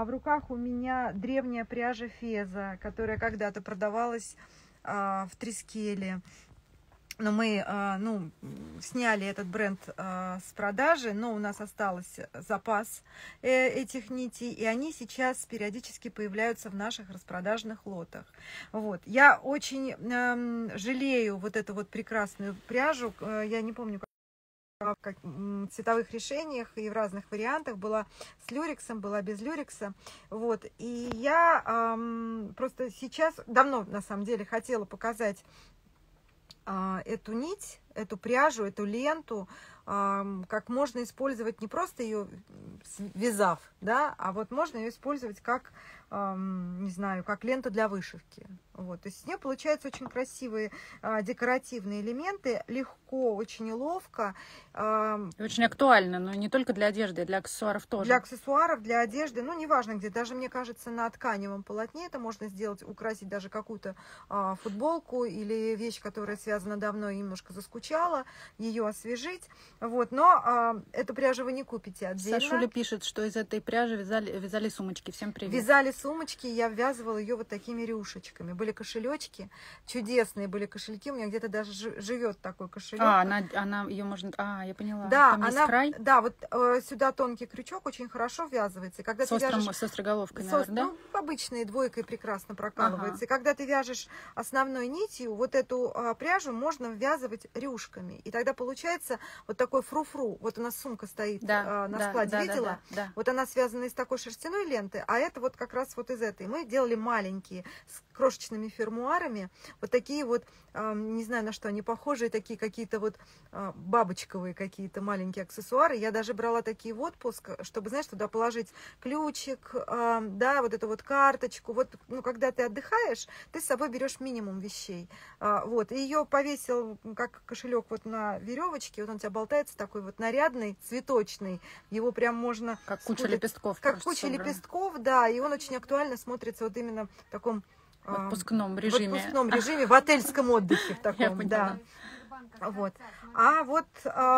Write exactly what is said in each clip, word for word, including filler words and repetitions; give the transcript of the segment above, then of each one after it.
в руках у меня древняя пряжа Феза, которая когда-то продавалась а, в Трискеле. Но мы а, ну, сняли этот бренд а, с продажи, но у нас остался запас э, этих нитей, и они сейчас периодически появляются в наших распродажных лотах. Вот. Я очень э, жалею вот эту вот прекрасную пряжу, я не помню, как в цветовых решениях и в разных вариантах, была с люрексом, была без люрекса, вот, и я эм, просто сейчас, давно на самом деле хотела показать э, эту нить, эту пряжу, эту ленту, э, как можно использовать, не просто ее вязав, да, а вот можно ее использовать как, э, не знаю, как ленту для вышивки. Вот, то есть у нее получаются очень красивые а, декоративные элементы, легко, очень ловко. А, очень актуально, но не только для одежды, а для аксессуаров тоже. Для аксессуаров, для одежды, ну, неважно где, даже, мне кажется, на тканевом полотне это можно сделать, украсить даже какую-то а, футболку или вещь, которая связана давно и немножко заскучала, ее освежить. Вот, но а, эту пряжу вы не купите отдельно. Сашуля пишет, что из этой пряжи вязали, вязали сумочки. Всем привет. Вязали сумочки, я ввязывала ее вот такими рюшечками. Были кошелечки, чудесные были кошельки, у меня где-то даже живет такой кошелек. А, она, она ее можно, а, я поняла. Да, там она, есть край? Да, вот э, сюда тонкий крючок очень хорошо ввязывается. Когда с, ты острым, вяжешь, с острой головкой, с, наверное, ну, да? обычной двойкой прекрасно прокалывается. Ага. И когда ты вяжешь основной нитью, вот эту а, пряжу можно ввязывать рюшками. И тогда получается вот такой фру-фру. Вот у нас сумка стоит да, а, на да, складе, да, видела? Да, да, да. Вот она связана из такой шерстяной ленты, а это вот как раз вот из этой. Мы делали маленькие, с крошечными фермуарами, вот такие вот, э, не знаю на что они похожи, такие какие-то вот э, бабочковые какие-то маленькие аксессуары. Я даже брала такие в отпуск, чтобы, знаешь, туда положить ключик, э, да, вот эту вот карточку. Вот, ну, когда ты отдыхаешь, ты с собой берешь минимум вещей. Э, вот, и ее повесил как кошелек вот на веревочке, вот он у тебя болтается такой вот нарядный, цветочный. Его прям можно... Как куча спутать, лепестков. Как куча собрано. лепестков, да, и он очень актуально смотрится вот именно в таком... В отпускном режиме. В отпускном режиме, в отельском отдыхе в таком, да. Вот. А вот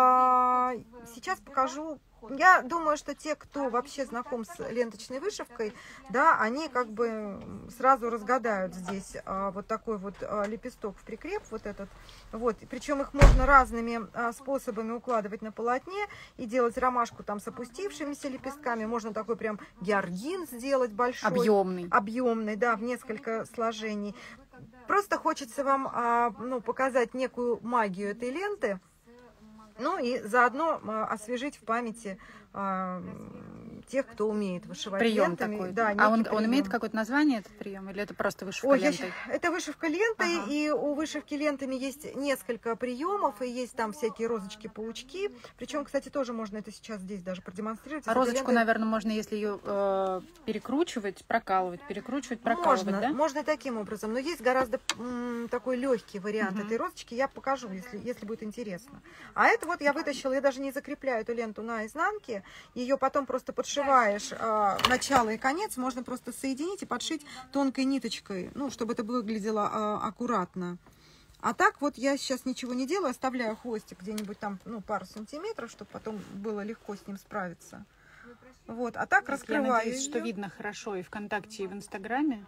а, сейчас покажу. Я думаю, что те, кто вообще знаком с ленточной вышивкой, да, они как бы сразу разгадают здесь а, вот такой вот а, лепесток в прикреп, вот этот. Вот. Причем их можно разными а, способами укладывать на полотне и делать ромашку там с опустившимися лепестками. Можно такой прям георгин сделать большой. Объемный. Объемный, да, в несколько сложений. Просто хочется вам а, ну, показать некую магию этой ленты. Ну и заодно а, освежить в памяти а, тех, кто умеет вышивать прием лентами. такой. Да, а он, прием. он имеет какое-то название, этот прием, или это просто вышивка Ой, лентой? Я, это вышивка лентой, ага. И у вышивки лентами есть несколько приемов, и есть там всякие розочки-паучки. Причем, кстати, тоже можно это сейчас здесь даже продемонстрировать. А розочку, лентой... наверное, можно, если ее э, перекручивать, прокалывать, перекручивать, прокалывать, можно, да? Можно и таким образом, но есть гораздо м, такой легкий вариант угу. этой розочки, я покажу, если, если будет интересно. А это вот я вытащила, я даже не закрепляю эту ленту на изнанке, ее потом просто подшиваешь э, начало и конец, можно просто соединить и подшить тонкой ниточкой, ну, чтобы это выглядело э, аккуратно. А так вот я сейчас ничего не делаю, оставляю хвостик где-нибудь там, ну, пару сантиметров, чтобы потом было легко с ним справиться. Вот, а так раскрываю. Я надеюсь, её. что видно хорошо и ВКонтакте, и в Инстаграме.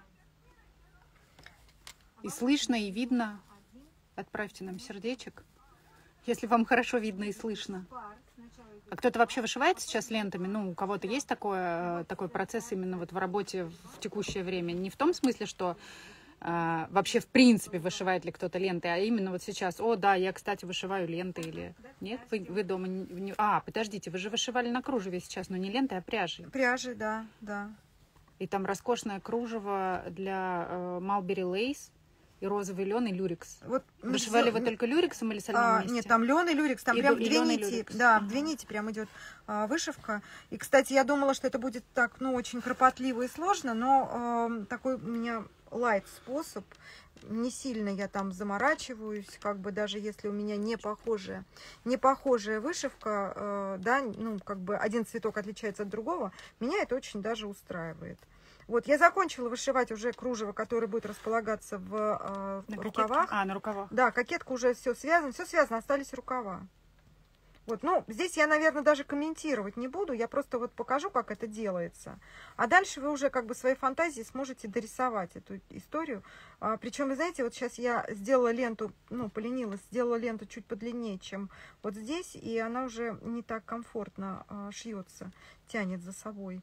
И слышно, и видно. Отправьте нам сердечек, если вам хорошо видно и слышно. А кто-то вообще вышивает сейчас лентами? Ну, у кого-то есть такое, такой процесс именно вот в работе в текущее время? Не в том смысле, что э, вообще в принципе вышивает ли кто-то ленты, а именно вот сейчас, о, да, я, кстати, вышиваю ленты или... Нет? Вы, вы дома... Не... А, подождите, вы же вышивали на кружеве сейчас, но не лентой, а пряжей. Пряжей, да, да. И там роскошное кружево для э, Mulberry Lace. И розовый лен, и люрекс. Вот вышивали все... вы только люрексом или с льном а, вместе? Нет, там лен и люрекс, там и прям и две нити. Люрекс. Да, ага. две нити прям идет а, вышивка. И, кстати, я думала, что это будет так, ну, очень кропотливо и сложно, но а, такой у меня лайт способ. Не сильно я там заморачиваюсь, как бы даже если у меня не похожая, не похожая вышивка, э, да, ну, как бы один цветок отличается от другого, меня это очень даже устраивает. Вот, я закончила вышивать уже кружево, которое будет располагаться в э, на рукавах. А, на рукавах. Да, кокетка уже все связано, все связано, остались рукава. Вот, ну, здесь я, наверное, даже комментировать не буду, я просто вот покажу, как это делается. А дальше вы уже как бы своей фантазией сможете дорисовать эту историю. А, причем, вы знаете, вот сейчас я сделала ленту, ну, поленилась, сделала ленту чуть подлиннее, чем вот здесь, и она уже не так комфортно а, шьется, тянет за собой.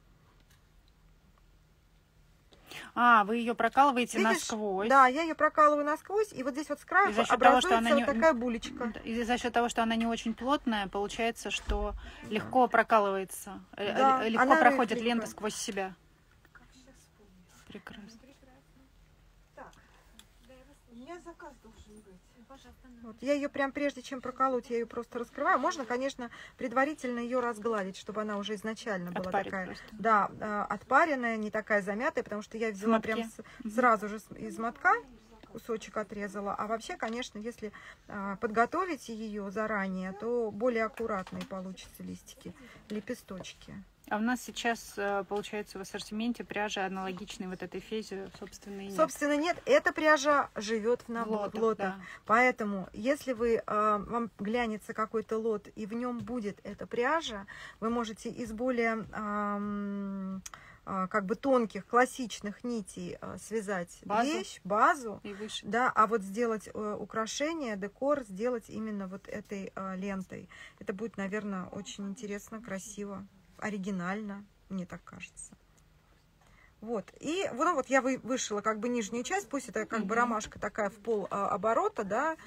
А, вы ее прокалываете Видишь? Насквозь. Да, я ее прокалываю насквозь, и вот здесь вот с краю образуется того, что она вот не... такая булечка. И за счет того, что она не очень плотная, получается, что легко прокалывается, да, легко проходит рыхленькая. Лента сквозь себя. Прекрасно. Так, у меня заказ должен быть. Вот, я ее прям прежде чем проколоть, я ее просто раскрываю. Можно, конечно, предварительно ее разгладить, чтобы она уже изначально была Отпарить такая, просто. да, отпаренная, не такая замятая, потому что я взяла прям с, угу. сразу же из мотка кусочек отрезала. А вообще, конечно, если а, подготовить ее заранее, то более аккуратные получатся листики, лепесточки. А у нас сейчас, получается, в ассортименте пряжа аналогичной вот этой фезе, собственно, и нет. Собственно, нет. Эта пряжа живет в, в лотах. лотах. Да. Поэтому, если вы, э, вам глянется какой-то лот, и в нем будет эта пряжа, вы можете из более э, э, как бы тонких, классичных нитей э, связать базу. вещь, базу, и выше. Да, а вот сделать э, украшение, декор, сделать именно вот этой э, лентой. Это будет, наверное, очень интересно, красиво. Оригинально, мне так кажется. Вот. И ну, вот я вы, вышила как бы нижнюю часть, пусть это как бы ромашка такая в пол а, оборота, да.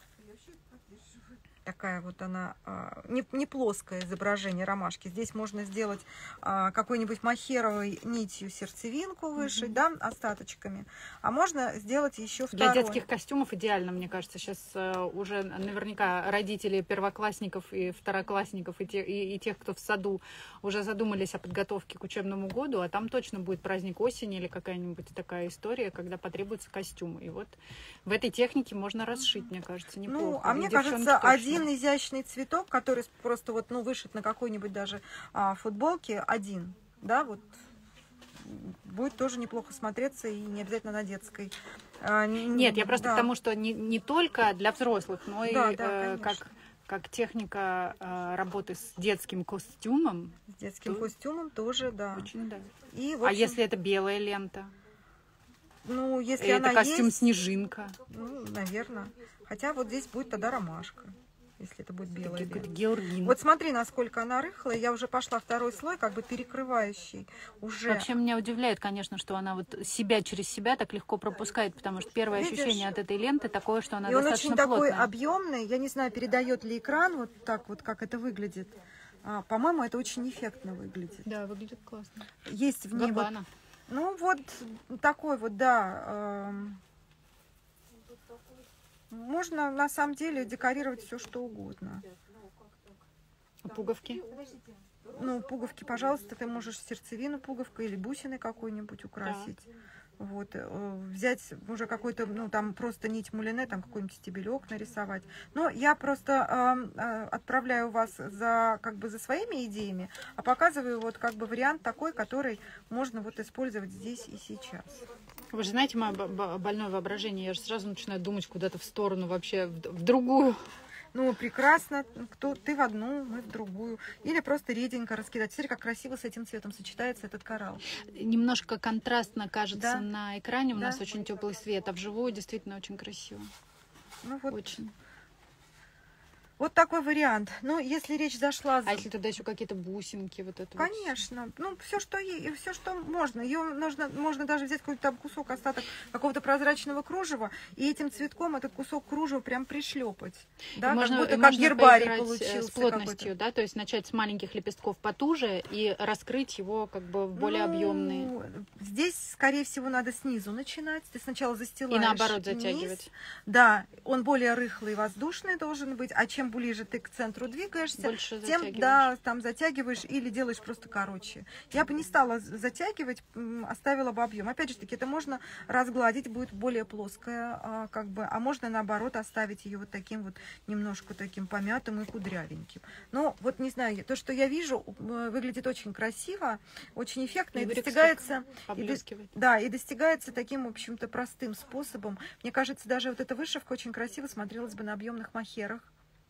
Такая вот она, а, не, не плоское изображение ромашки. Здесь можно сделать а, какой-нибудь махеровой нитью сердцевинку вышить, mm-hmm. да, остаточками. А можно сделать еще второй. Для детских костюмов идеально, мне кажется. Сейчас а, уже наверняка родители первоклассников и второклассников, и, те, и, и тех, кто в саду, уже задумались о подготовке к учебному году, а там точно будет праздник осени или какая-нибудь такая история, когда потребуется костюм. И вот в этой технике можно расшить, мне кажется, неплохо. Ну, а мне кажется, один Один изящный цветок, который просто вот, ну, вышит на какой-нибудь даже а, футболке, один, да, вот, будет тоже неплохо смотреться и не обязательно на детской. А, Нет, я просто да. к тому, что не, не только для взрослых, но да, и да, э, как, как техника э, работы с детским костюмом. С детским то... костюмом тоже, да. Очень, да. И, общем... А если это белая лента? Ну, если это она костюм есть, снежинка. Ну, наверное. Хотя вот здесь будет тогда ромашка. Если это будет белая лента. Георгин. Вот смотри, насколько она рыхлая. Я уже пошла второй слой, как бы перекрывающий уже. Вообще меня удивляет, конечно, что она вот себя через себя так легко пропускает, потому что первое Видишь? ощущение от этой ленты такое, что она и он достаточно очень такой плотная. объемный. Я не знаю, передает ли экран вот так вот, как это выглядит. А, по-моему, это очень эффектно выглядит. Да, выглядит классно. Есть в ней вот, ну вот такой вот, да. Э Можно на самом деле декорировать все, что угодно. А пуговки? Ну, пуговки, пожалуйста, ты можешь сердцевину пуговкой или бусиной какой-нибудь украсить. Да. Вот, взять уже какой-то, ну, там просто нить мулине, там какой-нибудь стебелек нарисовать. Но я просто э, э, отправляю вас за, как бы, за своими идеями, а показываю вот как бы вариант такой, который можно вот использовать здесь и сейчас. Вы же знаете мое больное воображение, я же сразу начинаю думать куда-то в сторону, вообще в, в другую. Ну, прекрасно. Кто, ты в одну, мы в другую. Или просто реденько раскидать. Смотри, как красиво с этим цветом сочетается этот коралл. Немножко контрастно кажется да. на экране. У да. нас очень теплый свет, а вживую действительно очень красиво. Ну, вот. Очень. Вот такой вариант. Ну, если речь зашла... А если туда еще какие-то бусинки, вот это Конечно. Вот. Ну, все, что ей, все, что можно. Ее нужно, можно даже взять какой-то кусок, остаток какого-то прозрачного кружева, и этим цветком этот кусок кружева прям пришлепать. Да, можно, как будто можно как гербарий получился. С плотностью, да, то есть начать с маленьких лепестков потуже и раскрыть его как бы в более ну, объемные. Здесь, скорее всего, надо снизу начинать. Ты сначала застилаешь. И наоборот затягивать. Низ. Да, он более рыхлый, воздушный должен быть, а чем ближе ты к центру двигаешься, больше тем да, там затягиваешь или делаешь просто короче. Я бы не стала затягивать, оставила бы объем. Опять же таки, это можно разгладить, будет более плоская, а, как бы, а можно наоборот оставить ее вот таким вот немножко таким помятым и кудрявеньким. Но вот не знаю, то, что я вижу, выглядит очень красиво, очень эффектно и, и достигается, и, да, и достигается таким, в общем-то, простым способом. Мне кажется, даже вот эта вышивка очень красиво смотрелась бы на объемных махерах.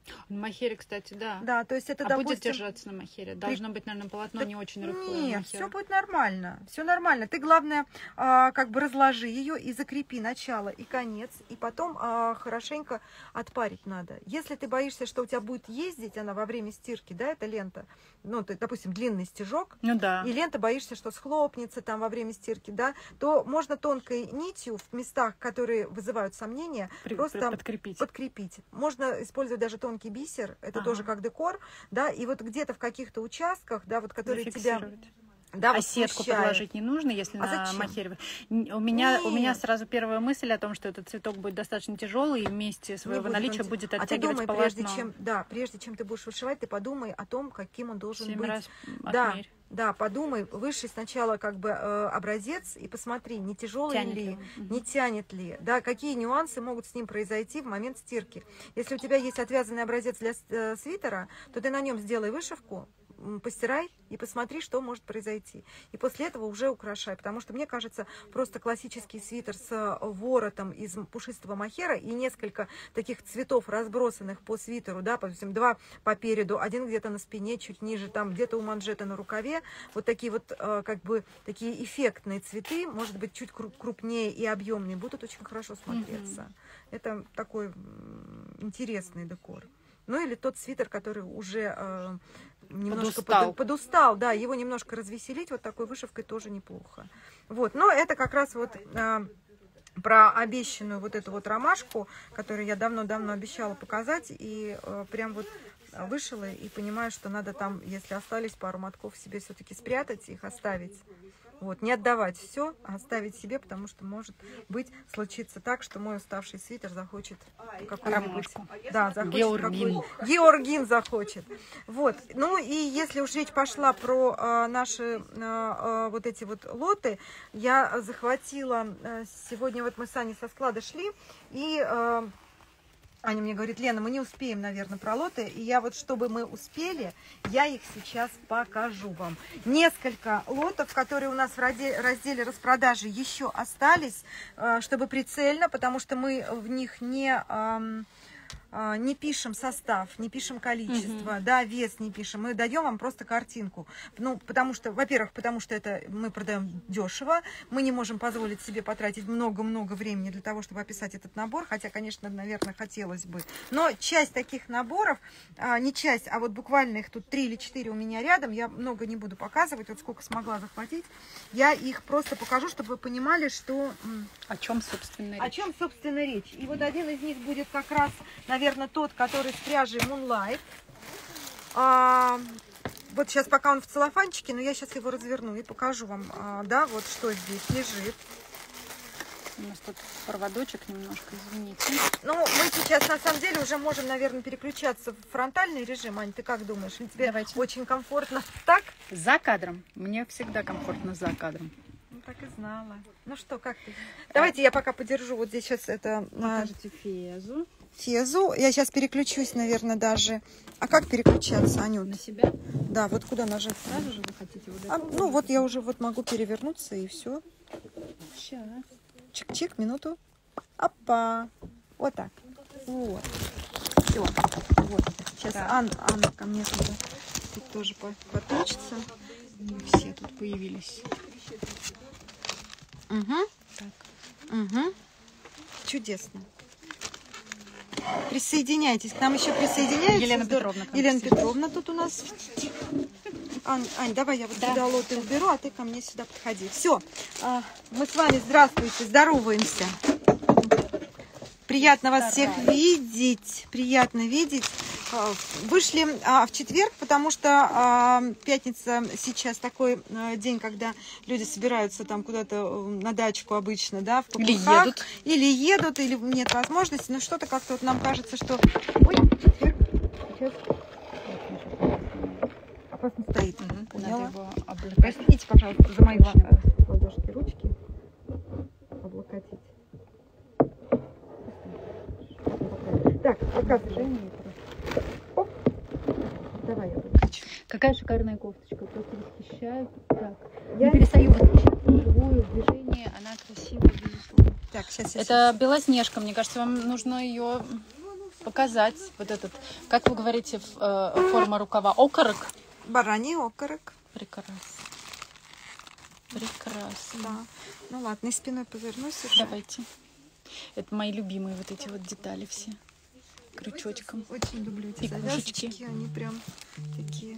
На махере, кстати, да. Да, то есть это, а допустим... будет держаться на махере? Должно быть, наверное, полотно да... не очень рыхлое. Нет, все будет нормально. Все нормально. Ты, главное, а, как бы разложи ее и закрепи начало и конец. И потом а, хорошенько отпарить надо. Если ты боишься, что у тебя будет ездить она во время стирки, да, эта лента, ну, ты, допустим, длинный стежок, ну, да. и лента боишься, что схлопнется там во время стирки, да, то можно тонкой нитью в местах, которые вызывают сомнения, При, просто при, подкрепить. подкрепить. Можно использовать даже тонкий бисер, это ага. тоже как декор, да, и вот где-то в каких-то участках, да, вот которые тебя... Да, а вот сетку смущает. Подложить не нужно, если а на махере. У меня, у меня сразу первая мысль о том, что этот цветок будет достаточно тяжелый, и вместе своего наличия он... будет оттягивать а ты думай, полотно. Прежде чем, да, прежде чем ты будешь вышивать, ты подумай о том, каким он должен Семь быть. Раз да, отмерь. да, подумай, вышей сначала как бы э, образец и посмотри, не тяжелый тянет ли, ли, не тянет ли, да, какие нюансы могут с ним произойти в момент стирки. Если у тебя есть отвязанный образец для э, свитера, то ты на нем сделай вышивку, постирай и посмотри, что может произойти. И после этого уже украшай. Потому что, мне кажется, просто классический свитер с воротом из пушистого мохера и несколько таких цветов, разбросанных по свитеру, да, допустим, два по переду, один где-то на спине, чуть ниже, там где-то у манжета на рукаве. Вот такие вот, как бы, такие эффектные цветы, может быть, чуть крупнее и объемнее, будут очень хорошо смотреться. Mm-hmm. Это такой интересный декор. Ну, или тот свитер, который уже э, немножко подустал. Под, подустал, да, его немножко развеселить вот такой вышивкой тоже неплохо. Вот, но это как раз вот э, про обещанную вот эту вот ромашку, которую я давно-давно обещала показать, и э, прям вот вышила, и понимаю, что надо там, если остались пару мотков, себе все-таки спрятать, их оставить. Вот, не отдавать все, а оставить себе, потому что может быть случиться так, что мой уставший свитер захочет какой-нибудь... Да, захочет Георгин. Какой... Георгин захочет. Вот. Ну и если уж речь пошла про э, наши э, вот эти вот лоты, я захватила... Э, сегодня вот мы с Аней со склада шли, и... Э, Аня мне говорит: Лена, мы не успеем, наверное, про лоты. И я вот, чтобы мы успели, я их сейчас покажу вам. Несколько лотов, которые у нас в разделе распродажи еще остались, чтобы прицельно, потому что мы в них не... не пишем состав, не пишем количество, mm-hmm. да, вес не пишем, мы даем вам просто картинку. Ну, потому что, во-первых, потому что это мы продаем дешево, мы не можем позволить себе потратить много-много времени для того, чтобы описать этот набор, хотя, конечно, наверное, хотелось бы. Но часть таких наборов, а, не часть, а вот буквально их тут три или четыре у меня рядом, я много не буду показывать, вот сколько смогла захватить, я их просто покажу, чтобы вы понимали, что... О чем, собственно, речь. О чем, собственно, речь. И вот один из них будет как раз, наверное, тот, который с пряжей Moonlight. А, вот сейчас пока он в целлофанчике, но я сейчас его разверну и покажу вам, а, да, вот что здесь лежит. У нас тут проводочек немножко, извините. Ну, мы сейчас, на самом деле, уже можем, наверное, переключаться в фронтальный режим. Ань, ты как думаешь? Или тебе Давайте. Очень комфортно так? За кадром. Мне всегда комфортно за кадром. Ну, так и знала. Ну что, как ты? Давайте я пока подержу вот здесь сейчас это... Покажите фезу. Фезу. Я сейчас переключусь, наверное, даже. А как переключаться, Анют? На себя? Да, вот куда нажать? Сразу же вы хотите вот а, Ну, вот я уже вот могу перевернуться, и все. Сейчас. Чик-чик, минуту. Опа. Вот так. Вот. Все. Вот. Сейчас да. Анна, Анна ко мне сюда. Тут тоже поточится. Мы все тут появились. Угу. Так. Угу. Чудесно. Присоединяйтесь. К нам еще присоединяйтесь. Елена Петровна. Елена Петровна тут у нас. Ань, Ань, давай я вот да. сюда лоты уберу, а ты ко мне сюда подходи. Все. А, мы с вами, здравствуйте, здороваемся. Приятно вас всех видеть. Приятно видеть. Вышли а, в четверг, потому что а, пятница сейчас такой а, день, когда люди собираются там куда-то на дачку обычно, да, в или едут. Или едут, или нет возможности. Но что-то как-то вот нам кажется, что... Ой, четверг. Сейчас. Опасно стоит. Угу. Поняла? Простите, пожалуйста, за мои ладошки, ручки. Облокотить. Так, показывай. Оп. Давай я покажу. Какая шикарная кофточка, просто восхищает. Так, я не перестаю восхищать живую, в движении, она красивая, безусловно. Так, сейчас, сейчас, это сейчас. Белоснежка, мне кажется, вам нужно ее показать вот этот, как вы говорите, э, форма рукава, окорок? Бараний окорок. Прекрасно. Прекрасно. Да. Ну ладно, и спиной повернусь уже. Давайте. Это мои любимые вот эти вот детали все. Крючочком. Очень люблю эти И завязочки, кошечки. они прям такие.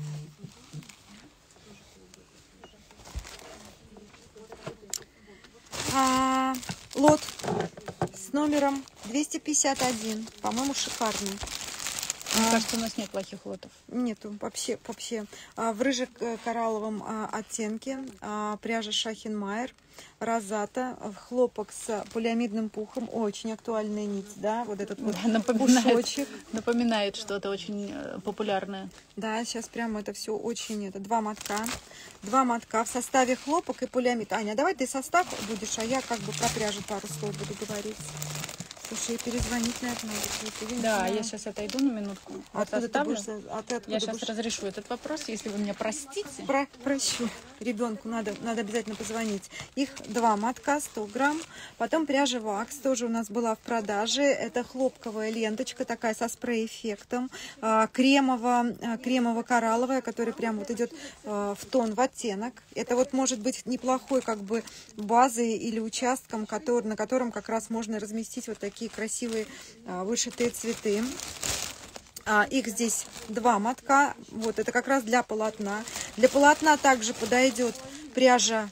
А, лот с номером двести пятьдесят один, по-моему, шикарный. Мне А, кажется, у нас нет плохих лотов. Нету, вообще, вообще. А, в рыже-коралловом а, оттенке а, пряжа Шахин Майер, розата, хлопок с полиамидным пухом, очень актуальная нить, да, вот этот вот Напоминает, пушочек. напоминает что-то очень э, популярное. Да, сейчас прямо это все очень, это два мотка, два мотка в составе хлопок и полиамид. Аня, давай ты состав будешь, а я как бы про пряжу пару слов буду говорить. Слушай, перезвонить, наверное, надо. Да, я сейчас отойду на минутку. Вот Откуда ты оставлю. будешь, а ты откуда Я сейчас будешь? разрешу этот вопрос, если вы меня простите. Про, прощу. Ребенку надо, надо обязательно позвонить. Их два мотка, сто грамм. Потом пряжа вакс, тоже у нас была в продаже. Это хлопковая ленточка, такая со спрей-эффектом. А, кремово, а, кремово-коралловая, которая прям вот идет а, в тон, в оттенок. Это вот может быть неплохой как бы базой или участком, который, на котором как раз можно разместить вот такие красивые а, вышитые цветы. А, их здесь два мотка. Вот это как раз для полотна. Для полотна также подойдет пряжа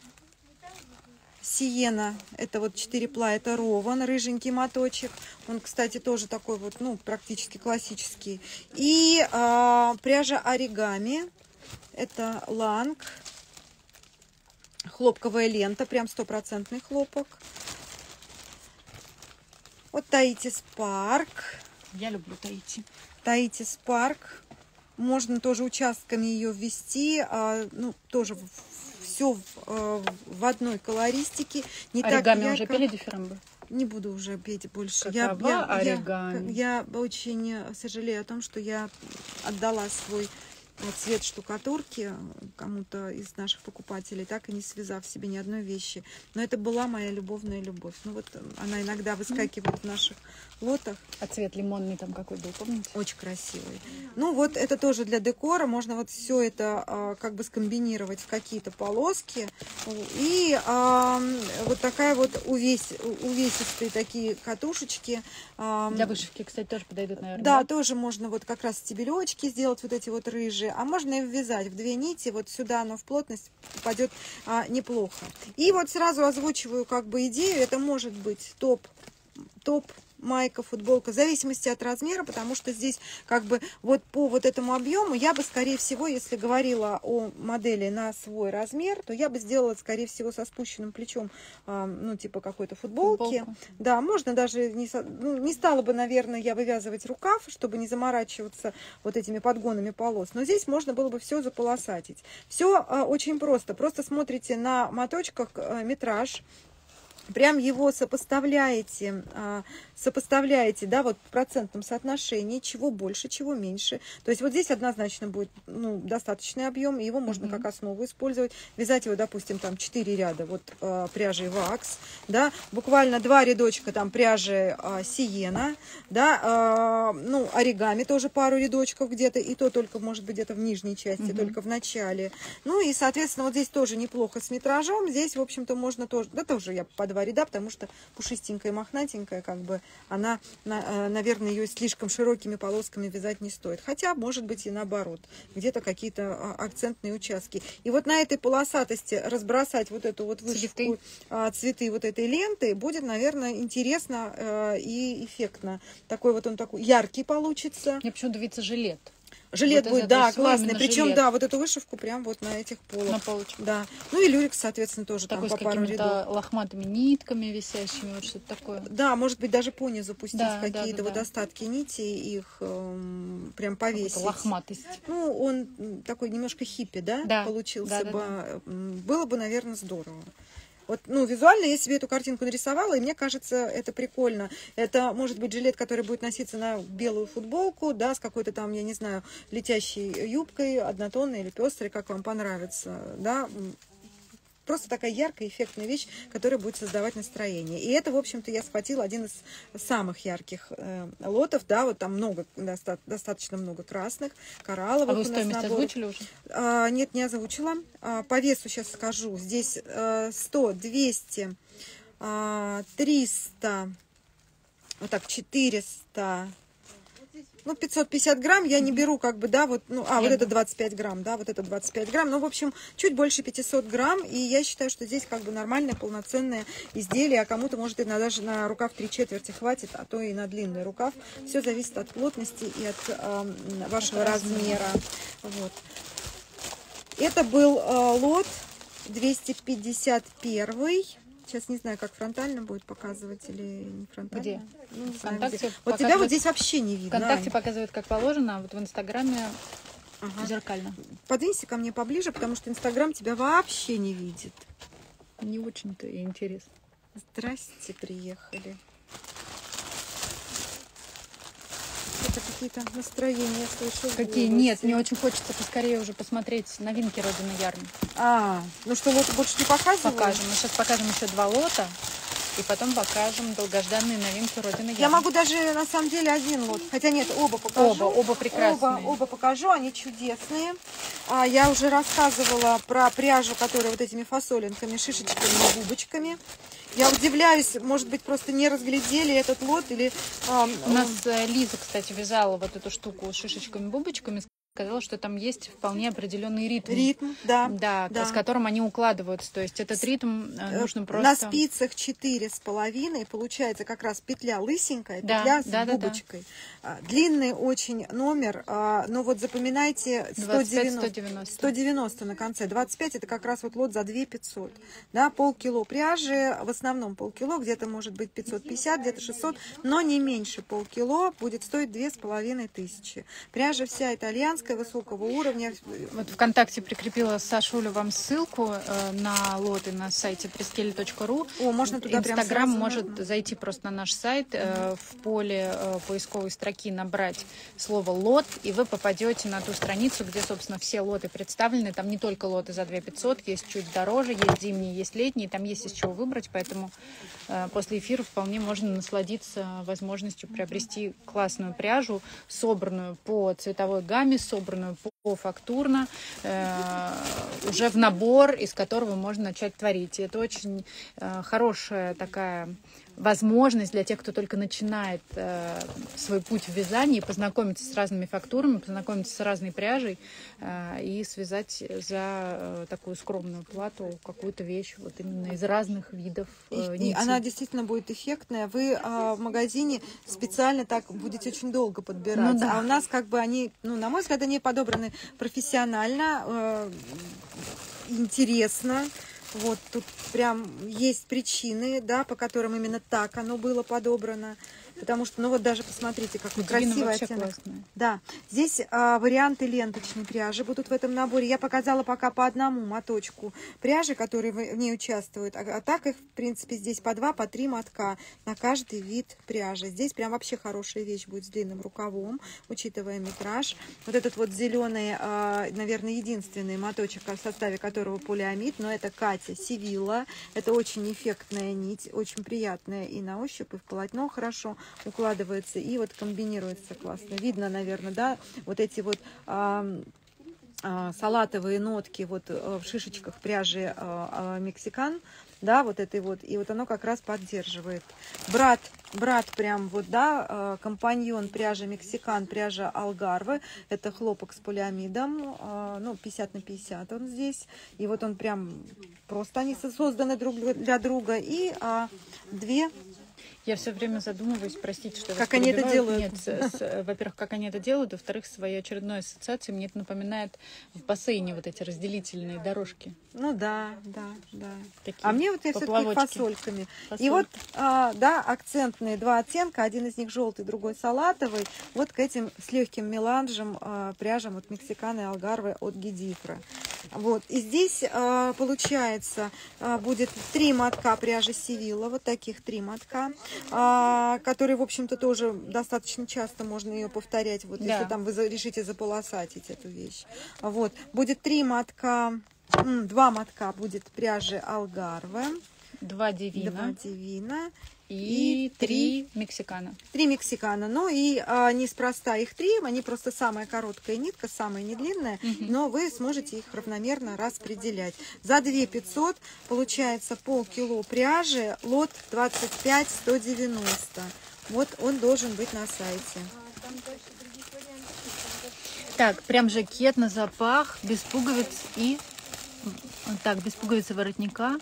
Сиена. Это вот четыре пла, это рован, рыженький моточек. Он, кстати, тоже такой вот, ну, практически классический. И а, пряжа оригами. Это ланг. Хлопковая лента, прям стопроцентный хлопок. Вот Таити Спарк. Я люблю Таити. Таити Спарк. Можно тоже участками ее ввести. А, ну, тоже все в, в одной колористике. Не Оригами так уже ярко. пели дифирамбы? Не буду уже петь больше. Какова Я, я, оригами? я, я очень сожалею о том, что я отдала свой цвет штукатурки кому-то из наших покупателей, так и не связав себе ни одной вещи. Но это была моя любовная любовь. Ну вот она иногда выскакивает в наших лотах. А цвет лимонный там какой был, помните? Очень красивый. Ну вот это тоже для декора. Можно вот все это а, как бы скомбинировать в какие-то полоски. И а, вот такая вот увес, увесистые такие катушечки. А, Для вышивки, кстати, тоже подойдут, наверное. да, Да, тоже можно вот как раз стебелечки сделать, вот эти вот рыжие. А можно и ввязать в две нити. Вот сюда оно в плотность попадет а, неплохо. И вот сразу озвучиваю как бы идею. Это может быть топ, топ майка, футболка, в зависимости от размера, потому что здесь как бы вот по вот этому объему я бы, скорее всего, если говорила о модели на свой размер, то я бы сделала, скорее всего, со спущенным плечом, а, ну, типа какой-то футболки. Футболку. Да, можно даже, не, со- ну, не стала бы, наверное, я вывязывать рукав, чтобы не заморачиваться вот этими подгонами полос, но здесь можно было бы все заполосатить. Все а, очень просто. Просто смотрите на моточках а, метраж, прям его сопоставляете, а, сопоставляете, да, вот в процентном соотношении, чего больше, чего меньше. То есть вот здесь однозначно будет, ну, достаточный объем, и его можно Мгм. как основу использовать. Вязать его, допустим, там четыре ряда вот а, пряжи вакс, да, буквально два рядочка там пряжи а, сиена, да, а, ну, оригами тоже пару рядочков где-то, и то только, может быть, где-то в нижней части, Мгм. только в начале. Ну и, соответственно, вот здесь тоже неплохо с метражом. Здесь, в общем-то, можно тоже, да, тоже я по два ряда, потому что пушистенькая, мохнатенькая, как бы она, на- э, наверное, ее слишком широкими полосками вязать не стоит. Хотя, может быть, и наоборот, где-то какие-то а, акцентные участки. И вот на этой полосатости разбросать вот эту вот вышивку, Цветы. а, цветы вот этой ленты будет, наверное, интересно э, и эффектно. Такой вот он такой яркий получится. Мне почему-то видится жилет. Жилет Вот из будет, этого да, всего классный. именно Причем, жилет. да, вот эту вышивку прям вот на этих полах. На полочке. Да. Ну и люрекс, соответственно, тоже Такой там с по пару рядов. какими-то лохматыми нитками висящими, вот что-то такое. Да, может быть, даже по низу пустить Да, да, какие-то да, вот да. остатки нити, их эм, прям Какую-то повесить. лохматость. Ну, он м, такой немножко хиппи, да, Да, получился да, да, бы. М, Было бы, наверное, здорово. Вот, ну, визуально я себе эту картинку нарисовала, и мне кажется, это прикольно. Это может быть жилет, который будет носиться на белую футболку, да, с какой-то там, я не знаю, летящей юбкой, однотонной или пестрой, как вам понравится, да. просто такая яркая, эффектная вещь, которая будет создавать настроение. И это, в общем-то, я схватила один из самых ярких э, лотов, да, вот там много, доста достаточно много красных, коралловых. А вы стоимость озвучили уже? А, нет, не озвучила. А, по весу сейчас скажу. Здесь э, сто, двести, а, триста, вот так, четыреста... Ну, пятьсот пятьдесят грамм я не беру, как бы, да, вот, ну, а, вот это двадцать пять грамм, да, вот это двадцать пять грамм, ну, в общем, чуть больше пятисот грамм, и я считаю, что здесь, как бы, нормальное, полноценное изделие, а кому-то, может, и на, даже на рукав три четверти хватит, а то и на длинный рукав. Все зависит от плотности и от э, вашего размера. Вот. Это был э, лот двести пятьдесят один. Сейчас не знаю, как фронтально будет показывать или не фронтально. Где? Ну, не знаю, ВКонтакте где. Вот показывает... тебя вот здесь вообще не видно. ВКонтакте Ань. показывает как положено, а вот в Инстаграме Ага. зеркально. Подвинься ко мне поближе, потому что Инстаграм тебя вообще не видит. Не очень-то и интересно. Здрасте, приехали. Это какие-то настроения, слышу. Какие? Нет, мне очень хочется поскорее уже посмотреть новинки Родины Ярн. А, ну что, лот больше не показываем? Покажем. Мы сейчас покажем еще два лота. И потом покажем долгожданные новинки Родины Ярн. Я могу даже, на самом деле, один лот. Хотя нет, оба покажу. Оба, оба прекрасные. Оба, оба покажу, они чудесные. А, я уже рассказывала про пряжу, которая вот этими фасолинками, шишечками и бубочками. Я удивляюсь, может быть, просто не разглядели этот лот или... А, У нас э, Лиза, кстати, вязала вот эту штуку с шишечками-бубочками. Сказала, что там есть вполне определенный ритм. Ритм, да, да, да. С которым они укладываются. То есть этот ритм нужно просто... На спицах четыре с половиной получается как раз петля лысенькая, да, петля с да, бубочкой. Да, да. Длинный очень номер, но вот запоминайте сто девяносто, сто девяносто на конце. двадцать пять это как раз вот лот за две тысячи пятьсот. Да, полкило пряжи, в основном полкило, где-то может быть пятьсот пятьдесят, где-то шестьсот, но не меньше полкило будет стоить две с половиной тысячи. Пряжа вся итальянская, высокого уровня. Вот ВКонтакте прикрепила Сашуля вам ссылку э, на лоты на сайте прескели точка ру. О, можно туда Инстаграм прям может можно. зайти просто на наш сайт, э, в поле э, поисковой строки набрать слово лот, и вы попадете на ту страницу, где, собственно, все лоты представлены. Там не только лоты за две тысячи пятьсот, есть чуть дороже, есть зимние, есть летние, там есть из чего выбрать, поэтому э, после эфира вполне можно насладиться возможностью приобрести классную пряжу, собранную по цветовой гамме, собранную по фактурно, э, уже в набор, из которого можно начать творить. И это очень э, хорошая такая возможность для тех, кто только начинает э, свой путь в вязании, познакомиться с разными фактурами, познакомиться с разной пряжей э, и связать за э, такую скромную плату какую-то вещь вот именно из разных видов э, и, и она действительно будет эффектная. Вы э, в магазине специально так будете очень долго подбирать. Ну, да. А у нас как бы они, ну, на мой взгляд, они подобраны профессионально, э, интересно. Вот тут прям есть причины, да, по которым именно так оно было подобрано. Потому что, ну вот даже посмотрите, какой красивый оттенок. Да, здесь а, варианты ленточной пряжи будут в этом наборе. Я показала пока по одному моточку пряжи, которые в ней участвуют. А, а так их, в принципе, здесь по два, по три мотка на каждый вид пряжи. Здесь прям вообще хорошая вещь будет с длинным рукавом, учитывая метраж. Вот этот вот зеленый, а, наверное, единственный моточек, в составе которого полиамид, но это Катя Севилла. Это очень эффектная нить, очень приятная и на ощупь, и в полотно хорошо укладывается, и вот комбинируется классно. Видно, наверное, да, вот эти вот а, а, салатовые нотки вот в шишечках пряжи а, а, Мексикан, да, вот этой вот, и вот оно как раз поддерживает. Брат, брат прям вот, да, компаньон пряжа Мексикан, пряжа Алгарве, это хлопок с полиамидом, ну, пятьдесят на пятьдесят он здесь, и вот он прям, просто они созданы друг для друга, и а, две... Я все время задумываюсь, простите, что я как они это делают. Нет, во-первых, как они это делают, во-вторых, своей очередной ассоциацией мне это напоминает в бассейне вот эти разделительные дорожки. Ну да, да, да. Такие а мне вот я все-таки фасольками. Фасоль. И вот, а, да, акцентные два оттенка, один из них желтый, другой салатовый. Вот к этим с легким меланжем а, пряжам от Мексикана и Алгарве от Гедифра. Вот, и здесь а, получается а, будет три мотка пряжи Севилла, вот таких три мотка. А, который, в общем-то, тоже достаточно часто можно ее повторять, вот, да. Если там вы решите заполосатить эту вещь. Вот. Будет три мотка два мотка будет пряжи Алгарве. Два Дивина. Два Дивина. И, и три мексикана. Три мексикана. Ну и а, неспроста их три, они просто самая короткая нитка, самая не длинная, угу. но вы сможете их равномерно распределять. За две тысячи пятьсот получается полкило пряжи, лот двадцать пять сто девяносто. Вот он должен быть на сайте. Так, прям жакет на запах, без пуговиц и... Так, без пуговицы воротника.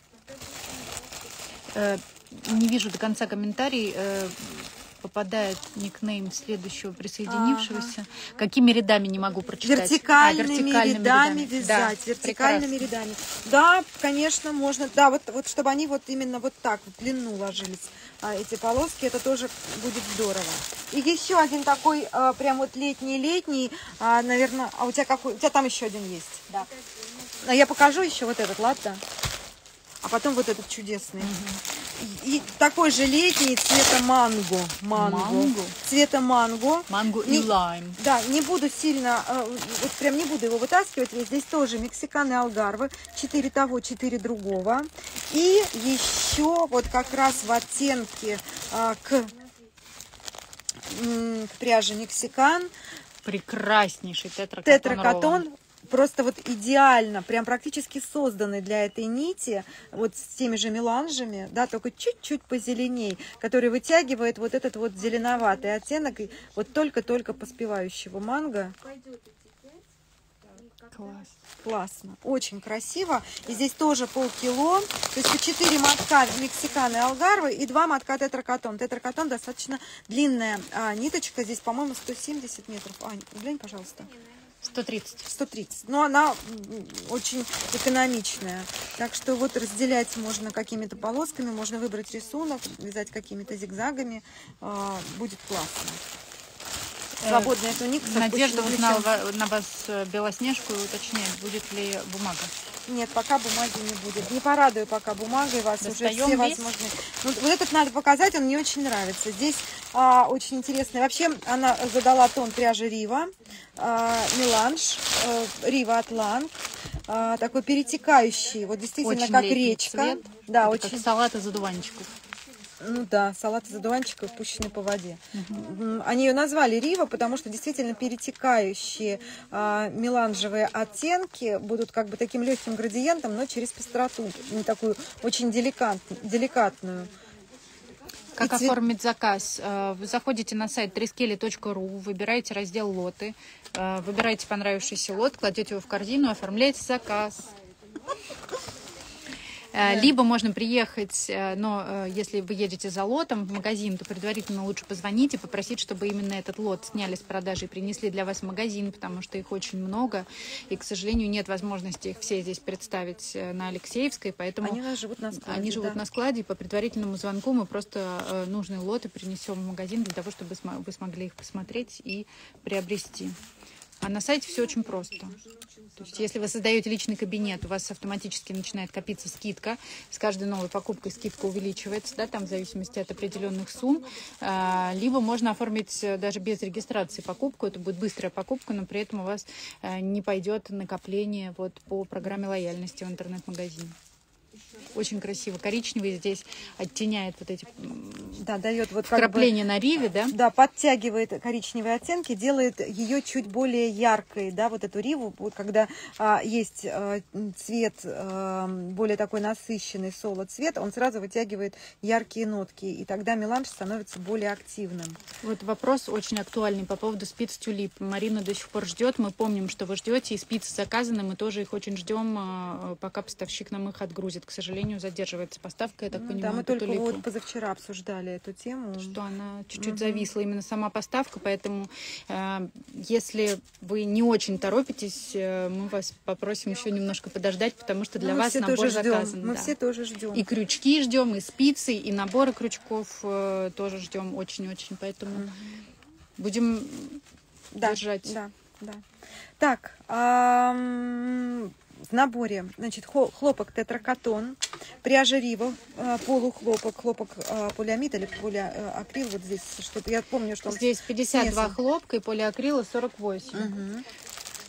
Э, не вижу до конца комментарий. Э, попадает никнейм следующего присоединившегося. Ага. Какими рядами не могу прочитать? Вертикальными, а, вертикальными рядами, рядами вязать. Да, вертикальными прекрасно. рядами. Да, конечно, можно. Да, вот, вот чтобы они вот именно вот так в длину ложились, а, эти полоски, это тоже будет здорово. И еще один такой а, прям вот летний-летний, а, наверное, а у тебя какой? У тебя там еще один есть. Да. А я покажу еще вот этот, ладно? А потом вот этот чудесный. Угу. И, и такой же летний цвета манго. Манго. манго. Цвета манго. Манго и лайм. Да, не буду сильно, вот прям не буду его вытаскивать. Здесь тоже мексиканы Алгарве. Четыре того, четыре другого. И еще вот как раз в оттенке а, к, к пряже мексикан. Прекраснейший тетракотон. Тетракотон. Просто вот идеально, прям практически созданный для этой нити, вот с теми же меланжами, да, только чуть-чуть позеленей, который вытягивает вот этот вот зеленоватый оттенок, вот только-только поспевающего манго. Класс. Классно, очень красиво. И здесь тоже полкило, то есть четыре мотка мексиканы Алгарве и два мотка тетракотон. Тетракотон достаточно длинная а, ниточка, здесь, по-моему, сто семьдесят метров. Ань, глянь, пожалуйста. сто тридцать. сто тридцать. Но она очень экономичная. Так что вот разделять можно какими-то полосками, можно выбрать рисунок, вязать какими-то зигзагами. Будет классно. Свободная туника. Надежда узнала на вас Белоснежку и уточняет, будет ли бумага. Нет, пока бумаги не будет. Не порадую пока бумагой вас. Достаем уже все возможные. Ну, вот этот надо показать, он мне очень нравится. Здесь а, очень интересный. Вообще она задала тон пряжи Рива, а, меланж, а, Рива Атлант. А, такой перетекающий, вот действительно очень как речка. Цвет. Да, это очень. Как салат из одуванчиков. Ну да, салат из одуванчиков, пущенный по воде. Uh-huh. Они ее назвали Рива, потому что действительно перетекающие а, меланжевые оттенки будут как бы таким легким градиентом, но через пестроту, не такую очень деликат, деликатную. Как И оформить цвет... заказ? Вы заходите на сайт трискели точка ру, выбираете раздел лоты, выбираете понравившийся лот, кладете его в корзину, оформляете заказ. Либо можно приехать, но если вы едете за лотом в магазин, то предварительно лучше позвонить и попросить, чтобы именно этот лот сняли с продажи и принесли для вас в магазин, потому что их очень много. И, к сожалению, нет возможности их все здесь представить на Алексеевской, поэтому они, у нас живут на складе, они живут да. на складе, и по предварительному звонку мы просто нужные лоты принесем в магазин для того, чтобы вы смогли их посмотреть и приобрести. А на сайте все очень просто. То есть, если вы создаете личный кабинет, у вас автоматически начинает копиться скидка. С каждой новой покупкой скидка увеличивается, да, там в зависимости от определенных сумм. Либо можно оформить даже без регистрации покупку. Это будет быстрая покупка, но при этом у вас не пойдет накопление вот по программе лояльности в интернет-магазине. Очень красиво. Коричневый здесь оттеняет вот эти да, дает вот вкрапления на риве, да? Да, подтягивает коричневые оттенки, делает ее чуть более яркой, да, вот эту риву, вот когда а, есть а, цвет а, более такой насыщенный соло-цвет, он сразу вытягивает яркие нотки, и тогда меланж становится более активным. Вот вопрос очень актуальный по поводу спиц тюлип. Марина до сих пор ждет, мы помним, что вы ждете, и спицы заказаны, мы тоже их очень ждем, пока поставщик нам их отгрузит. К сожалению, задерживается поставка, я так ну, понимаю. Да, мы только тулипу. вот позавчера обсуждали эту тему. Что она чуть-чуть угу. зависла, именно сама поставка, поэтому э, если вы не очень торопитесь, э, мы вас попросим еще немножко подождать, потому что для ну, вас набор заказан. Мы да. все тоже ждем. И крючки ждем, и спицы, и наборы крючков э, тоже ждем очень-очень, поэтому угу. будем да, держать. Да, да. Так, а в наборе, значит, хлопок тетракотон, пряжа Рива, полухлопок, хлопок полиамид или полиакрил, вот здесь, чтобы я помню, что здесь пятьдесят два хлопка и полиакрила сорок восемь. Угу.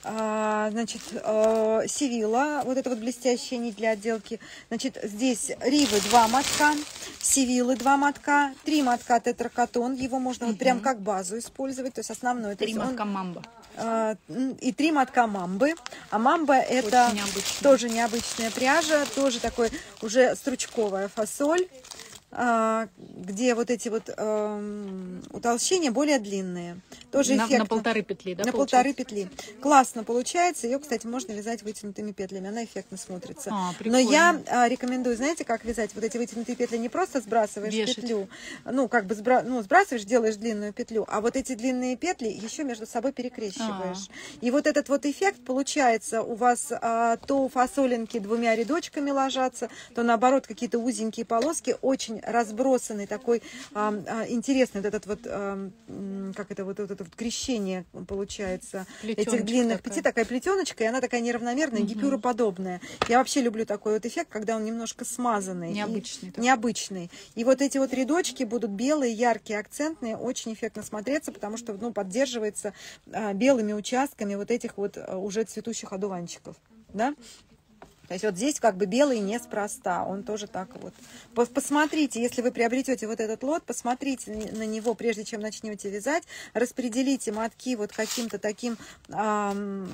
а, значит, а, Севилла, вот это вот блестящая нить для отделки. Значит, здесь Ривы два мотка, Севиллы два мотка, три мотка тетракотон. Его можно угу. вот прям как базу использовать, то есть основной. Три мотка он, мамба. А, и три мотка мамбы. А мамба это необычная. Тоже необычная пряжа, тоже такой уже стручковая фасоль, а, где вот эти вот а, утолщения более длинные. Тоже на, эффектно. на полторы петли, да? На получается? полторы петли. Классно получается. Ее, кстати, можно вязать вытянутыми петлями. Она эффектно смотрится. А, но я а, рекомендую, знаете, как вязать вот эти вытянутые петли? Не просто сбрасываешь Вешать. петлю, ну, как бы сбра... ну, сбрасываешь, делаешь длинную петлю, а вот эти длинные петли еще между собой перекрещиваешь. А. И вот этот вот эффект получается у вас а, то фасолинки двумя рядочками ложатся, то наоборот какие-то узенькие полоски, очень разбросанный такой а, а, интересный вот этот вот, а, как это вот, вот это вот крещение получается Плетеночка этих длинных такая. петель, такая плетеночка, и она такая неравномерная, угу. гипюроподобная. Я вообще люблю такой вот эффект, когда он немножко смазанный. Необычный. И, необычный. И вот эти вот рядочки будут белые, яркие, акцентные, очень эффектно смотреться, потому что ну, поддерживается а, белыми участками вот этих вот а, уже цветущих одуванчиков. Да? То есть вот здесь как бы белый неспроста, он тоже так вот. Посмотрите, если вы приобретете вот этот лот, посмотрите на него, прежде чем начнете вязать, распределите мотки вот каким-то таким, а,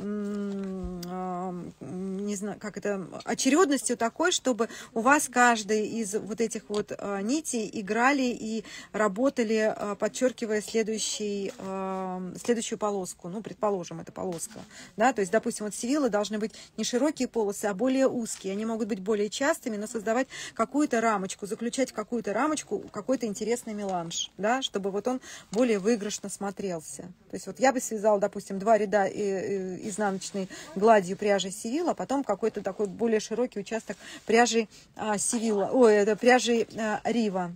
а, не знаю, как это, очередностью такой, чтобы у вас каждый из вот этих вот а, нитей играли и работали, а, подчеркивая следующий, а, следующую полоску. Ну, предположим, это полоска. Да? То есть, допустим, вот севиллы должны быть не широкие полосы, а более узкие, они могут быть более частыми, но создавать какую-то рамочку, заключать в какую-то рамочку какой-то интересный меланж, да, чтобы вот он более выигрышно смотрелся. То есть вот я бы связала, допустим, два ряда изнаночной гладью пряжи севилла, а потом какой-то такой более широкий участок пряжи а, севилла, ой, это пряжи а, рива.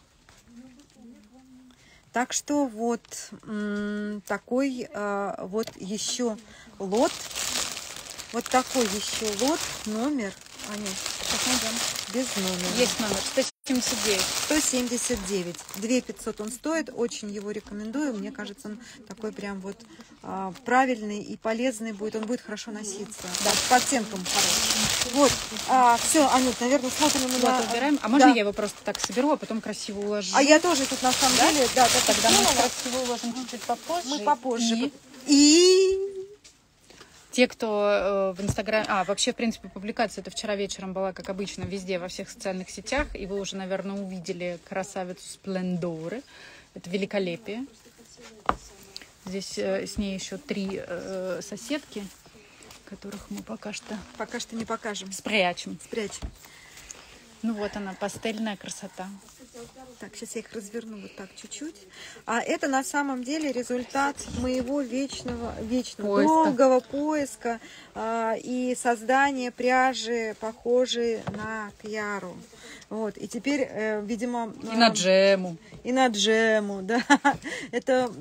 Так что вот такой а, вот еще лот. Вот такой еще лот, номер, Аня, без номера. Есть номер, сто семьдесят девять. сто семьдесят девять. две тысячи пятьсот он стоит, очень его рекомендую. Мне кажется, он такой прям вот а, правильный и полезный будет. Он будет хорошо носиться. Да, по оттенкам хороший. Вот, а, все, Анют, наверное, смотрим мы на... убираем. А можно да. я его просто так соберу, а потом красиво уложу? А я тоже тут на самом да? деле, да, так тогда мы красиво уложим чуть-чуть попозже. Мы попозже. И... и... Те, кто э, в Инстаграме... А, вообще, в принципе, публикация это вчера вечером была, как обычно, везде, во всех социальных сетях. И вы уже, наверное, увидели красавицу Сплендоры. Это великолепие. Здесь э, с ней еще три э, соседки, которых мы пока что... Пока что не покажем. Спрячем. Спрячем. Ну вот она, пастельная красота. Так, сейчас я их разверну вот так чуть-чуть. А это на самом деле результат моего вечного, вечного поиска. долгого поиска а, и создания пряжи, похожей на Кьяру. Вот, и теперь, э, видимо... И на джему. И на джему, да. Это...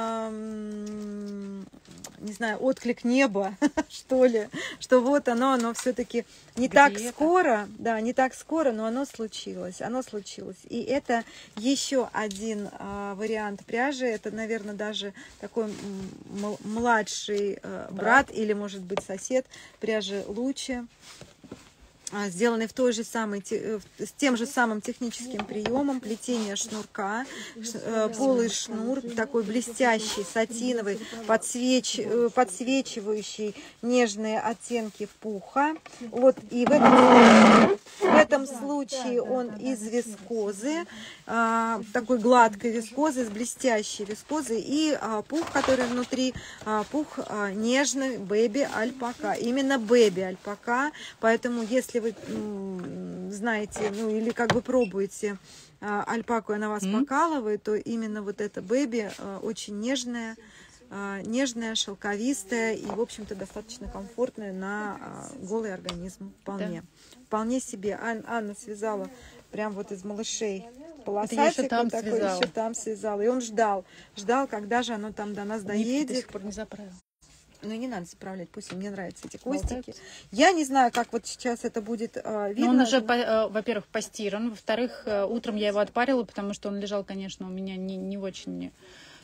Э, не знаю, отклик неба, что ли, что вот оно, оно все-таки не Где так это? скоро, да, не так скоро, но оно случилось, оно случилось. И это еще один а, вариант пряжи, это, наверное, даже такой младший а, брат, брат или, может быть, сосед пряжи Лучи, сделанный в той же самой, с тем же самым техническим приемом плетения шнурка, полый шнур, такой блестящий, сатиновый, подсвеч, подсвечивающий нежные оттенки пуха. Вот, и в этом, в этом случае он из вискозы, такой гладкой вискозы, с блестящей вискозой, и пух, который внутри, пух нежный, бэби альпака. Именно бэби альпака, поэтому если вы знаете, ну или как бы пробуете а, альпаку, и она вас mm. покалывает, то именно вот эта бэби а, очень нежная, а, нежная, шелковистая и, в общем-то, достаточно комфортная на а, голый организм. Вполне. Да. Вполне себе. Ан Анна связала прям вот из малышей полосатик, вот такой, связала. еще там связала. И он ждал, ждал, когда же оно там до нас доедет. До сих пор не заправил. Ну, не надо заправлять, пусть мне нравятся эти кустики. Я не знаю, как вот сейчас это будет э, видно. Но он уже, э, во-первых, постиран, во-вторых, э, утром я его отпарила, потому что он лежал, конечно, у меня не, не в очень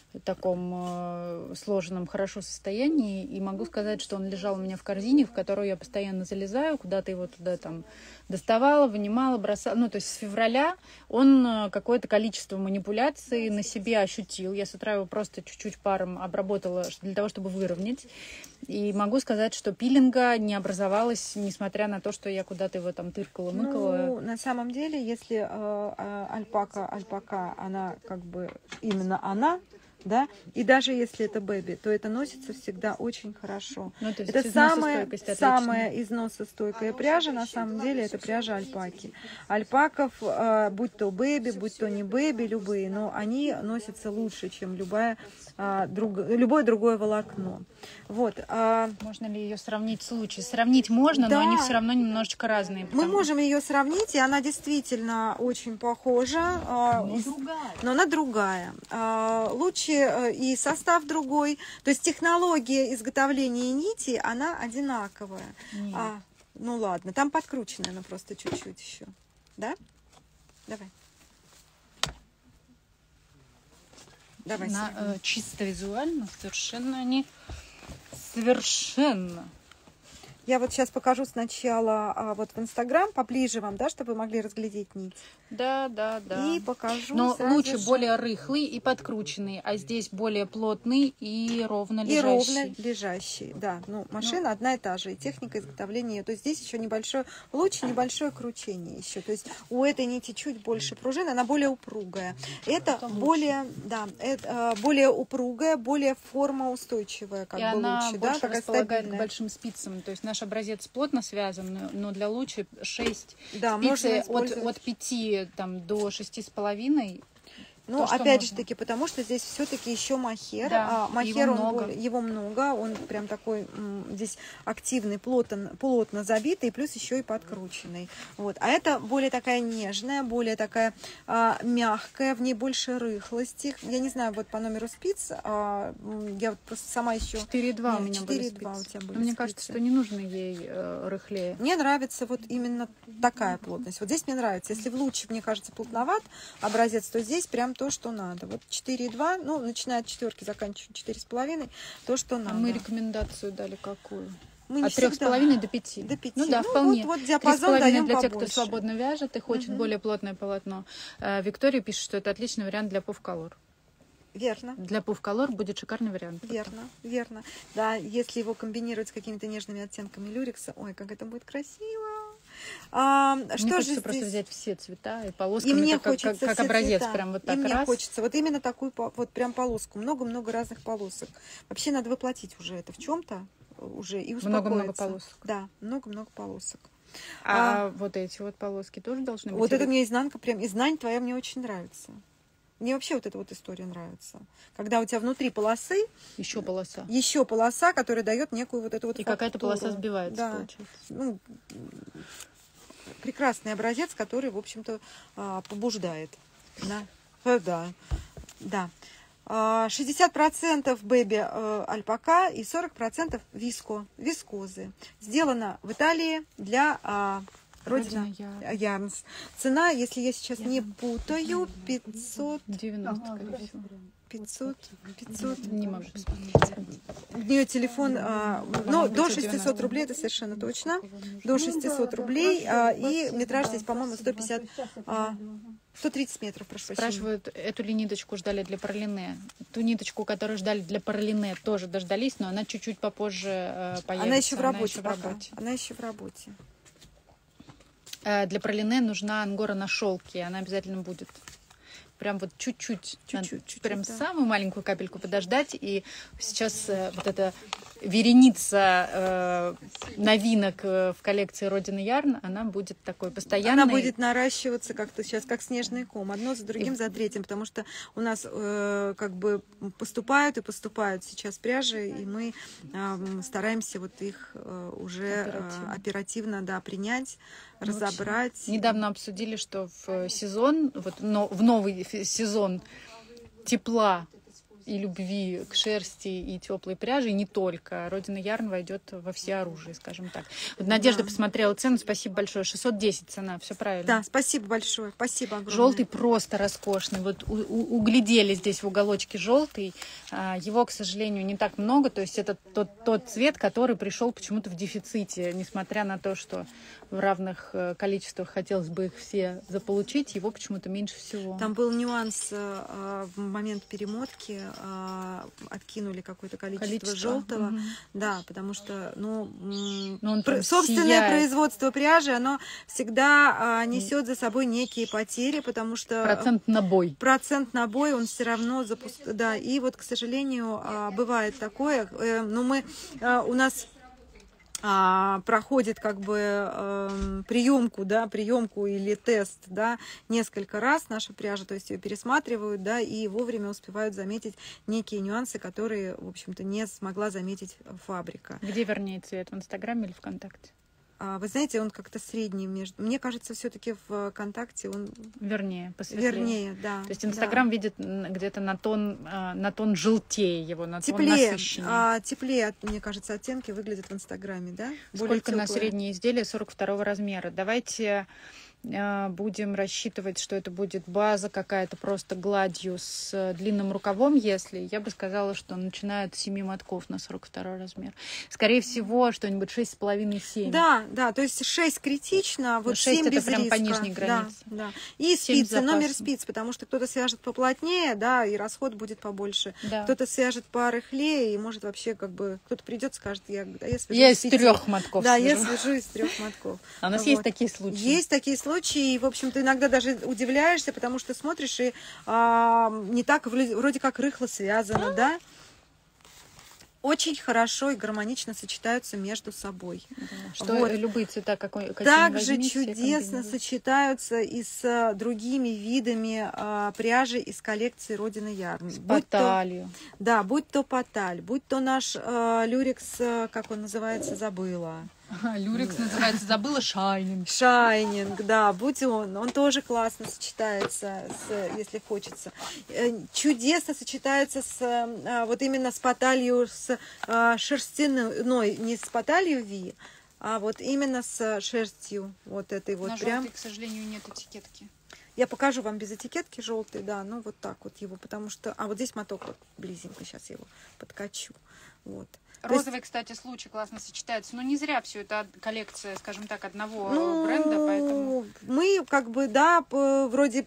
таком э, сложенном, хорошо состоянии, и могу сказать, что он лежал у меня в корзине, в которую я постоянно залезаю, куда-то его туда там доставала, вынимала, бросала. Ну, то есть с февраля он э, какое-то количество манипуляций на себе ощутил. Я с утра его просто чуть-чуть паром обработала для того, чтобы выровнять. И могу сказать, что пилинга не образовалось, несмотря на то, что я куда-то его там тыркала, мыкала. Ну, на самом деле, если э, э, альпака, альпака, она как бы именно она, да, и даже если это бэби, то это носится всегда очень хорошо. Ну, то есть это самая, отличная. самая износостойкая пряжа, на самом деле, это пряжа альпаки. Альпаков, э, будь то бэби, будь то не бэби, любые, но они носятся лучше, чем любая, э, друг, любое другое волокно. Вот. Э, можно ли ее сравнить с Лучи? Сравнить можно, да, но они все равно немножечко разные. Мы можем ее сравнить, и она действительно очень похожа, но другая. Но она другая. Лучи и состав другой, то есть технология изготовления нити, она одинаковая. А, ну ладно, там подкрученная она просто чуть-чуть еще, да? Давай. Давай. На, э, чисто визуально совершенно они совершенно. Я вот сейчас покажу сначала а, вот в Инстаграм поближе вам, да, чтобы вы могли разглядеть нить. Да, да, да. И покажу. Но Лучи же... более рыхлый и подкрученный, а здесь более плотный и ровно лежащий. И ровно лежащий, да. Ну, машина ну. одна и та же, и техника изготовления ее. То есть здесь еще небольшой луч, небольшое кручение еще. То есть у этой нити чуть больше пружины, она более упругая. Это, это более, да, это, более упругая, более формоустойчивая, как и бы она лучше, больше да, такая располагает стабильная. К большим спицам. То есть наш образец плотно связан, но для Лучи шесть да, спицы от, от пяти там, до шести с половиной. Ну, то, опять же таки, потому что здесь все-таки еще махер. Да, а, махер, его он много. Более, его много, он прям такой здесь активный, плотно, плотно забитый, плюс еще и подкрученный. Вот. А это более такая нежная, более такая а, мягкая, в ней больше рыхлости. Я не знаю, вот по номеру спиц, а, я вот просто сама еще... четыре два у меня были четыре два у тебя были. Мне спицы. кажется, что не нужно ей э, рыхлее. Мне нравится вот именно такая плотность. Вот здесь мне нравится. Если в Луче, мне кажется, плотноват образец, то здесь прям то, что надо. Вот четыре два, ну, начиная от четверки, заканчивая четыре с половиной, то, что надо. А мы рекомендацию дали какую? Мы от трех с половиной до пяти. До пяти. Ну да, ну, вполне. Вот, вот диапазон даем для побольше. тех, кто свободно вяжет и хочет угу. более плотное полотно. Виктория пишет, что это отличный вариант для пуф-колор. Верно. Для пуф-колор будет шикарный вариант. Верно, верно. Да, если его комбинировать с какими-то нежными оттенками люрекса, ой, как это будет красиво. А, мне что хочется же здесь? просто взять все цвета и полосками, и мне как, хочется как, как образец, цвета. прям вот так и мне раз. хочется вот именно такую вот прям полоску, много-много разных полосок. Вообще надо воплотить уже это в чем-то уже и успокоиться. Много-много полосок. Да, много-много полосок. А, а вот эти вот полоски тоже должны быть? Вот это мне изнанка прям, изнань твоя мне очень нравится. Мне вообще вот эта вот история нравится. Когда у тебя внутри полосы... Еще полоса. Еще полоса, которая дает некую вот эту вот и какая-то полоса сбивается, да. получается. Ну, прекрасный образец, который, в общем-то, побуждает. Да. Да. Да. шестьдесят процентов бэби альпака и сорок процентов виско, вискозы. Сделано в Италии для... Родина Ярнс. Цена, если я сейчас не путаю, пятьсот девяносто, скорее всего. пятьсот, пятьсот. Не могу посмотреть. У нее телефон, а, ну, до шестисот рублей, это совершенно точно. До шестисот рублей. А, и метраж здесь, по-моему, сто пятьдесят, а, сто тридцать метров, прошу прощения. Спрашивают, эту ли ниточку ждали для пролине. Ту ниточку, которую ждали для пролине, тоже дождались, но она чуть-чуть попозже э, появится. Она еще в работе. Она еще в работе. Она еще в работе. Для пролине нужна ангора на шелке, она обязательно будет. Прям вот чуть-чуть, чуть-чуть, прям да. самую маленькую капельку подождать. И сейчас э, вот эта вереница э, новинок э, в коллекции Родина Ярн, она будет такой постоянной. Она будет наращиваться как-то сейчас, как снежный ком, одно за другим, и... за третьим, потому что у нас э, как бы поступают и поступают сейчас пряжи, и мы э, стараемся вот их э, уже оперативно, э, оперативно да, принять, разобрать. Очень. Недавно обсудили, что в сезон, вот но, в новый сезон тепла и любви к шерсти и теплой пряже, и не только. Родина Ярн войдет во все оружие, скажем так. Вот Надежда да. посмотрела цену, спасибо большое, шестьсот десять цена, все правильно. Да, спасибо большое, спасибо огромное. Желтый просто роскошный. Вот у, у, углядели здесь в уголочке желтый. Его, к сожалению, не так много. То есть это тот, тот цвет, который пришел почему-то в дефиците. Несмотря на то, что в равных количествах хотелось бы их все заполучить, его почему-то меньше всего. Там был нюанс в момент перемотки. Откинули какое-то количество, количество. желтого. Угу. Да, потому что, ну, Но собственное сияет. производство пряжи, оно всегда несет за собой некие потери, потому что процент набой. Процент набой, он все равно запускает. Да, и вот, к сожалению, бывает такое. Но мы, у нас проходит как бы приемку, да, приемку или тест, да, несколько раз наша пряжа, то есть ее пересматривают, да, и вовремя успевают заметить некие нюансы, которые, в общем-то, не смогла заметить фабрика. Где вернее цвет, в Инстаграме или ВКонтакте? Вы знаете, он как-то средний между... Мне кажется, все-таки в ВКонтакте он... Вернее, посветлее. Вернее, да. То есть Инстаграм да. видит где-то на тон, на тон желтее его, на теплее, тон насыщеннее. А, теплее, мне кажется, оттенки выглядят в Инстаграме, да? Сколько на среднее изделие? сорок второго размера. Давайте... будем рассчитывать, что это будет база какая-то просто гладью с длинным рукавом, если я бы сказала, что начинает с семи мотков на сорок второй размер. Скорее всего, что-нибудь шесть с половиной — семь. Да, да, то есть шесть критично, вот шесть семь это без прям риска. по нижней границе. Да, да. И спицы, номер спиц, потому что кто-то свяжет поплотнее, да, и расход будет побольше. Да. Кто-то свяжет порыхлее, и может вообще как бы, кто-то придет, скажет, я, да, я свяжу я из трех мотков Да, свяжу. я свяжу из трех мотков. А у нас вот. есть такие случаи? Есть такие случаи. И, в общем-то, иногда даже удивляешься, потому что смотришь, и а, не так вроде как рыхло связано, да? Очень хорошо и гармонично сочетаются между собой. Да, что вот. Любые цвета какой, также чудесно сочетаются и с другими видами а, пряжи из коллекции Родина Ярн. С паталью. Да, будь то паталь, будь то наш а, люрекс, как он называется, забыла. Люрекс называется, забыла, Шайнинг. Шайнинг, да, будь он. Он тоже классно сочетается, с, если хочется. Чудесно сочетается с, вот именно с паталью, с шерстяной, не с паталью Ви, а вот именно с шерстью. Вот этой вот. На прям. желтый, к сожалению, нет этикетки. Я покажу вам без этикетки желтый, да, ну вот так вот его, потому что... А вот здесь моток вот близенько, сейчас я его подкачу. Вот. Розовый, есть... кстати, случай классно сочетается. Но не зря все это коллекция, скажем так, одного ну, бренда, поэтому... Мы как бы, да, вроде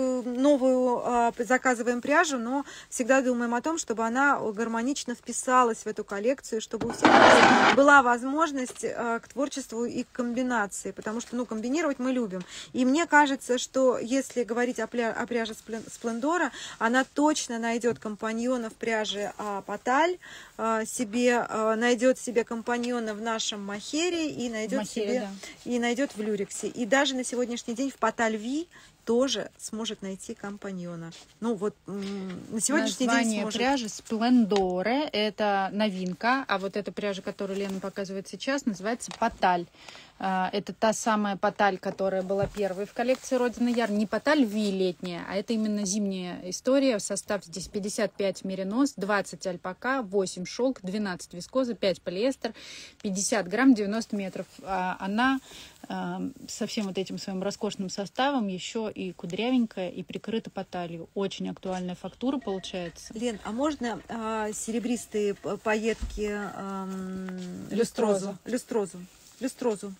новую заказываем пряжу, но всегда думаем о том, чтобы она гармонично вписалась в эту коллекцию, чтобы у всех была возможность к творчеству и к комбинации, потому что, ну, комбинировать мы любим. И мне кажется, что если говорить о, пля... о пряже Сплендора, она точно найдет компаньона в пряже Паталь, себе найдет себе компаньона в нашем махере и найдет махере, себе да. и найдет в люрексе. И даже на сегодняшний день в Паталь Ви тоже сможет найти компаньона. Ну вот на сегодняшний Название день сможет. Пряжи Сплендоре, это новинка, а вот эта пряжа, которую Лена показывает сейчас, называется Паталь. Это та самая Паталь, которая была первой в коллекции Родина Ярн. Не Паталь Ви летняя, а это именно зимняя история. Состав здесь пятьдесят пять меринос, двадцать альпака, восемь шелк, двенадцать вискоза, пять полиэстер, пятьдесят грамм, девяносто метров. Она со всем вот этим своим роскошным составом еще и кудрявенькая, и прикрыта Паталью. Очень актуальная фактура получается. Лен, а можно а, серебристые пайетки а, люстрозу? Люстрозу. Люстрозу.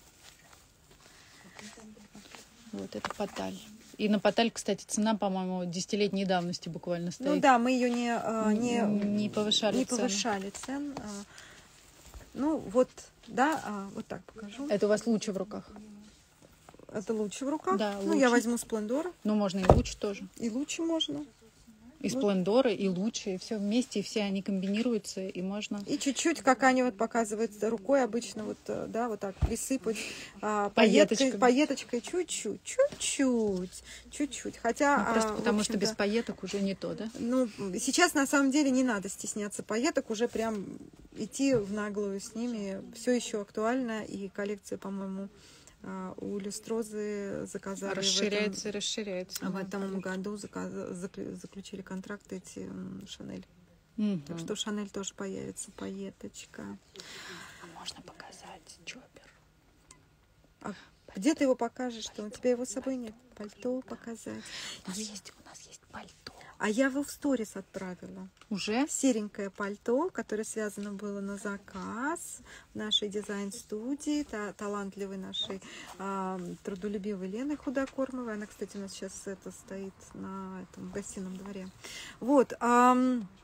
Вот это Паталь. И на Паталь, кстати, цена, по-моему, десятилетней давности буквально стоит. Ну да, мы ее не, не, не повышали не цен. повышали цен. Ну вот, да, вот так покажу. Это у вас лучше в руках? Это лучше в руках? Да, ну лучше. Я возьму Сплендор. Ну можно и лучше тоже. И лучше можно. И Сплендоры, и лучше, и все вместе, и все они комбинируются, и можно... И чуть-чуть, как Аня вот показывает рукой обычно, вот, да, вот так присыпать а, пайеточкой, пайеточкой чуть-чуть, чуть-чуть, чуть-чуть. Хотя... Ну, просто а, потому что без пайеток уже не то, да? Ну, сейчас на самом деле не надо стесняться пайеток, уже прям идти в наглую с ними. Все еще актуально, и коллекция, по-моему... У Люстрозы заказали расширяется, в этом, расширяется. В этом году заказ, заключили контракт эти Шанель. Угу. Так что у Шанель тоже появится пайеточка. Можно показать чоппер. А где ты его покажешь? Что у тебя его с собой нет? Пальто показать. У нас есть, у нас есть пальто. А я его в сторис отправила. Уже? Серенькое пальто, которое связано было на заказ в нашей дизайн-студии, та, талантливой нашей а, трудолюбивой Лены Худокормовой. Она, кстати, у нас сейчас это стоит на этом гостином дворе. Вот. А,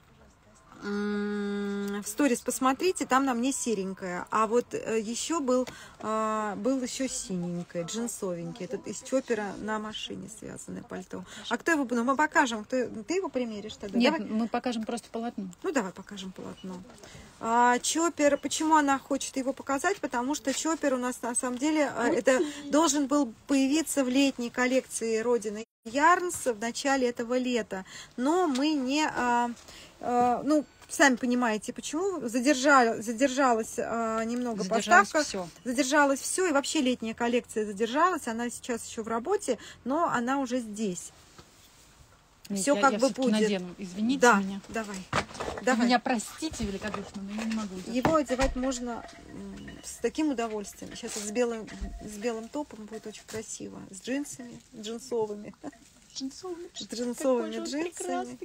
в сторис посмотрите, там на мне серенькое. А вот еще был, а, был еще синенькое, джинсовенький. Это из чоппера на машине связанное пальто. А кто его, ну, мы покажем, кто, ты его примеришь тогда? Нет, Давай. мы покажем просто полотно. Ну, давай покажем полотно. А, чоппер, почему она хочет его показать? Потому что чоппер у нас на самом деле это должен был появиться в летней коллекции Родина Ярнс в начале этого лета. Но мы не... А, а, ну, сами понимаете, почему задержали, задержалась а, немного задержалось поставка. Все. Задержалась все. И вообще летняя коллекция задержалась. Она сейчас еще в работе, но она уже здесь. Все я, как я бы будет. Надену. Извините да, меня. давай. Вы давай. меня простите великодушно, но я не могу. Даже. Его одевать можно с таким удовольствием. Сейчас с белым, с белым топом будет очень красиво. С джинсами, джинсовыми. Джинсовыми, с джинсовыми джинсами.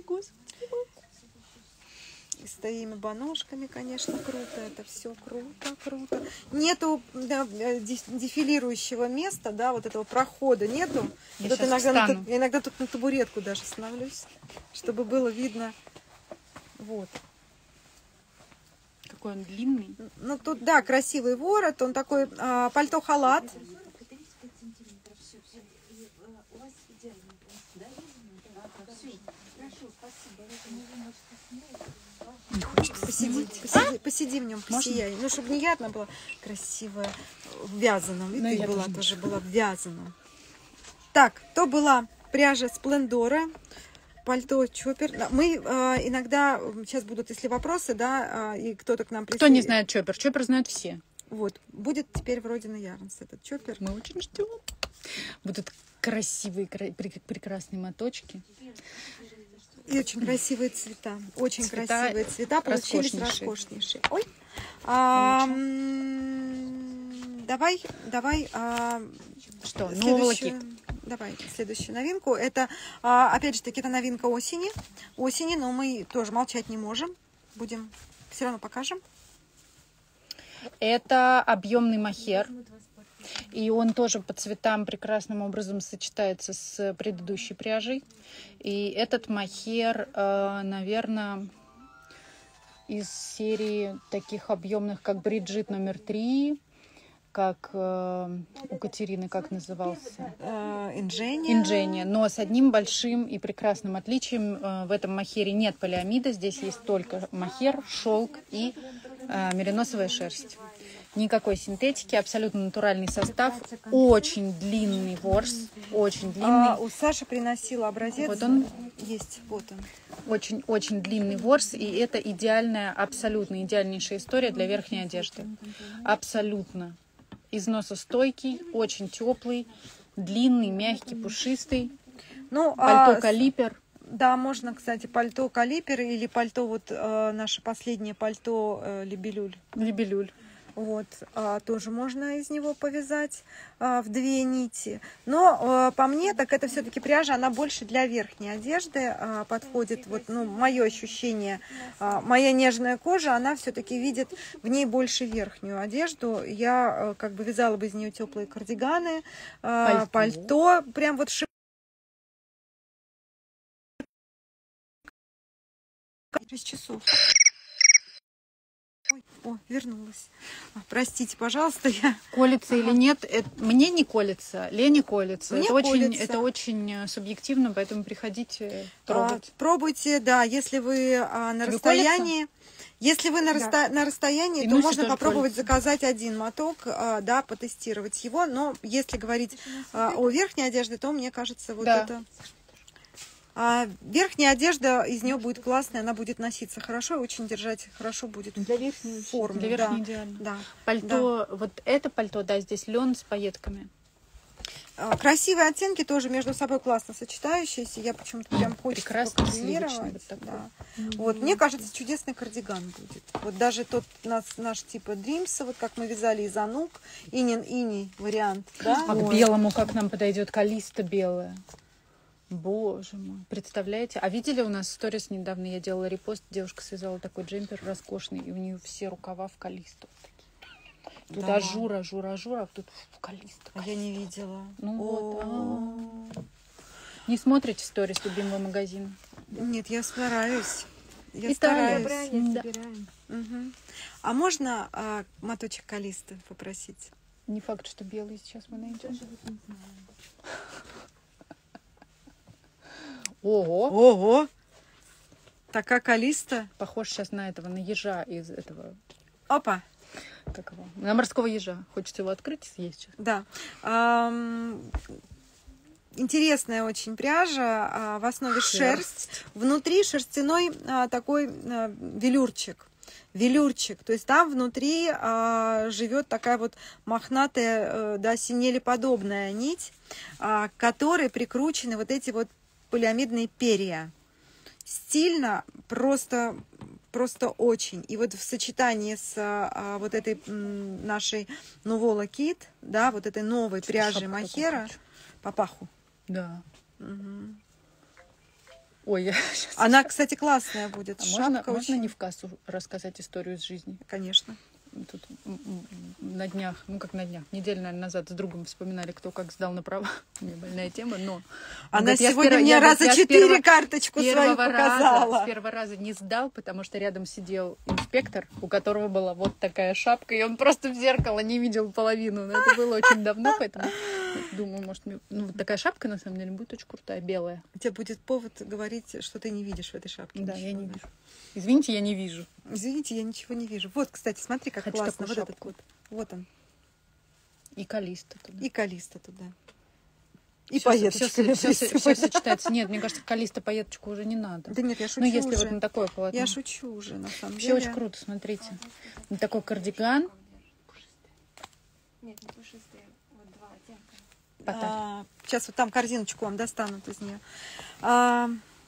И с такими боножками, конечно, круто. Это все круто, круто. Нету да, дефилирующего места, да, вот этого прохода нету. Я, вот иногда, на, я иногда тут на табуретку даже становлюсь, чтобы было видно. Вот. Какой он длинный. Ну, тут, да, красивый ворот. Он такой а, пальто-халат. Не хочется посиди, посиди, посиди в нем, посияй. Ну, чтобы неятно было. Красивая, в вязаном. И ты была тоже, тоже была в вязаном. Так, то была пряжа Сплендора. Пальто чоппер. Мы э, иногда, сейчас будут, если вопросы, да, э, и кто-то к нам присоединится. Кто не знает чоппер? Чоппер знают все. Вот, будет теперь в Родина Ярнс этот чоппер. Мы очень ждем. Будут красивые, прекрасные моточки. И очень красивые цвета. Очень цвета красивые цвета получились роскошнейшие. Ой. А, давай, давай. А, Что, следующую, давай, следующую новинку. Это, а, опять же таки, это новинка осени. Осени, но мы тоже молчать не можем. Будем, все равно покажем. Это объемный мохер. И он тоже по цветам прекрасным образом сочетается с предыдущей пряжей. И этот мохер, наверное, из серии таких объемных, как Бриджит номер три, как у Катерины, как назывался? Инжения. Инжения. Но с одним большим и прекрасным отличием. В этом мохере нет полиамида. Здесь есть только мохер, шелк и мериносовая шерсть. Никакой синтетики, абсолютно натуральный состав, очень длинный ворс, очень длинный. А, у Саши приносила образец. Вот он. Есть, вот он. Очень-очень длинный ворс, и это идеальная, абсолютно идеальнейшая история для верхней одежды. Абсолютно. Износостойкий, очень теплый, длинный, мягкий, пушистый. Ну, пальто а... калипер. Да, можно, кстати, пальто калипер или пальто, вот э, наше последнее пальто э, Лебелюль. Лебелюль. Вот, а, тоже можно из него повязать а, в две нити. Но а, по мне, так это все-таки пряжа, она больше для верхней одежды а, подходит. Вот, ну, мое ощущение, а, моя нежная кожа, она все-таки видит в ней больше верхнюю одежду. Я а, как бы вязала бы из нее теплые кардиганы, а, пальто. пальто, прям вот шик. шесть часов. Ой, о, вернулась. А, простите, пожалуйста, я... Колется ага. или нет, это, мне не колется, Лене колется. Мне это, колется. Очень, это очень субъективно, поэтому приходите пробовать. А, пробуйте, да, если вы а, на Тебе расстоянии... колется? Если вы на, да. расто... на расстоянии, И то можно попробовать колется. заказать один моток, а, да, потестировать его. Но если говорить а, о верхней одежде, то, мне кажется, вот да. это... А верхняя одежда из нее будет классная, она будет носиться хорошо, очень держать хорошо будет для верхней форму. Для верхней да, идеально. Да, пальто, да. вот это пальто, да, здесь лен с пайетками. Красивые оттенки тоже между собой классно сочетающиеся. Я почему-то прям хочется прекрасно комбинировать. Вот, да. Вот, мне кажется, чудесный кардиган будет. Вот даже тот наш, наш типа Dreams, вот как мы вязали из Анук, инин-ини вариант. Да? А вот. К белому как нам подойдет калиста белая. Боже мой, представляете? А видели у нас сторис недавно, я делала репост, девушка связала такой джемпер роскошный, и у нее все рукава в калисту. Тут да. ажура, ажура, ажура, а тут в калисту. А я не видела. Ну вот. Не смотрите сторис любимого магазина? Нет, я стараюсь. Я Италия, стараюсь. да. Угу. А можно а, моточек калисты попросить? Не факт, что белый сейчас мы найдем. Ого! Ого! Такая калиста. Похож сейчас на этого, на ежа из этого. Опа! Как его? На морского ежа. Хочется его открыть и съесть сейчас. Да. Ам... Интересная очень пряжа. А, в основе шерсть. шерсть. Внутри шерстяной а, такой а, велюрчик. Велюрчик. То есть там внутри а, живет такая вот мохнатая, а, да, синелеподобная нить, а, к которой прикручены вот эти вот полиамидные перья. Стильно, просто, просто очень. И вот в сочетании с а, вот этой м, нашей Нувола Кит, да, вот этой новой пряжи мохера, по паху. Да. Угу. Ой, я сейчас... Она, кстати, классная будет. А Шапка можно, очень... можно не в кассу рассказать историю из жизни? Конечно. Тут на днях, ну как на днях, неделю, наверное, назад с другом вспоминали, кто как сдал на права. У меня больная тема, но... Она говорит, сегодня я мне я, раза я четыре первого, карточку свою показала. Раза, с первого раза не сдал, потому что рядом сидел инспектор, у которого была вот такая шапка, и он просто в зеркало не видел половину. Но это было очень давно, поэтому думаю, может, мне... ну, вот такая шапка, на самом деле, будет очень крутая, белая. У тебя будет повод говорить, что ты не видишь в этой шапке. Да, ничего, я не да? вижу. Извините, я не вижу. Извините, я ничего не вижу. Вот, кстати, смотри, как Хочу классно. Вот шапку. этот вот. Вот он. И калиста туда. И калиста туда. И Всё, пайеточка. Все, все, все, все сочетается. Нет, мне кажется, калиста пайеточку уже не надо. Да нет, я шучу Ну, если уже. вот на такое полотно. Я шучу уже, на самом Вообще деле. очень круто, смотрите. Вот такой кардиган. Нет, не пушистые. Вот два оттенка. А, сейчас вот там корзиночку вам достанут из нее. А,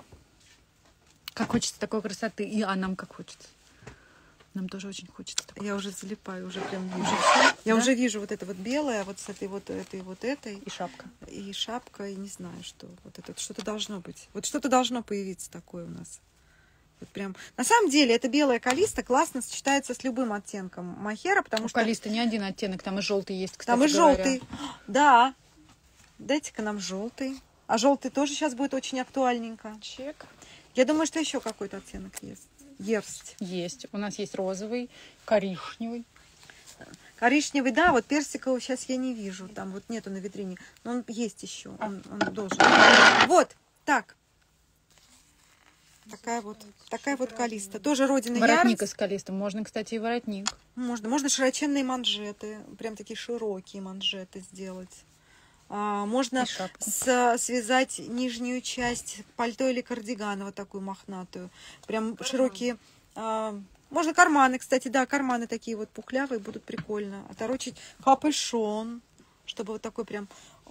Как хочется такой красоты. И а нам как хочется. Нам тоже очень хочется такой. я уже залипаю, уже прям вижу. Я Да? уже вижу вот это вот белое, вот с этой вот этой вот этой. И шапка. И шапка, и не знаю, что. Вот это что-то должно быть. Вот что-то должно появиться такое у нас. Вот прям. На самом деле, эта белая калиста классно сочетается с любым оттенком мохера, потому У что калиста не один оттенок, там и желтый есть, кстати там и говоря. желтый. Да. Дайте-ка нам желтый. А желтый тоже сейчас будет очень актуальненько. Чек. Я думаю, что еще какой-то оттенок есть. Есть. Есть. У нас есть розовый, коричневый. Коричневый, да, вот персиковый сейчас я не вижу. Там вот нету на витрине. Но он есть еще. Он, он должен. Вот, так. Такая вот, такая вот калиста. Тоже родина Воротник Ярц. из калиста. Можно, кстати, и воротник. Можно, можно широченные манжеты. Прям такие широкие манжеты сделать. А, можно И шапку. с, связать нижнюю часть пальто или кардигана, вот такую мохнатую. Прям широкие. А, можно карманы, кстати, да, карманы такие вот пухлявые будут прикольно. Оторочить капюшон, чтобы вот такой прям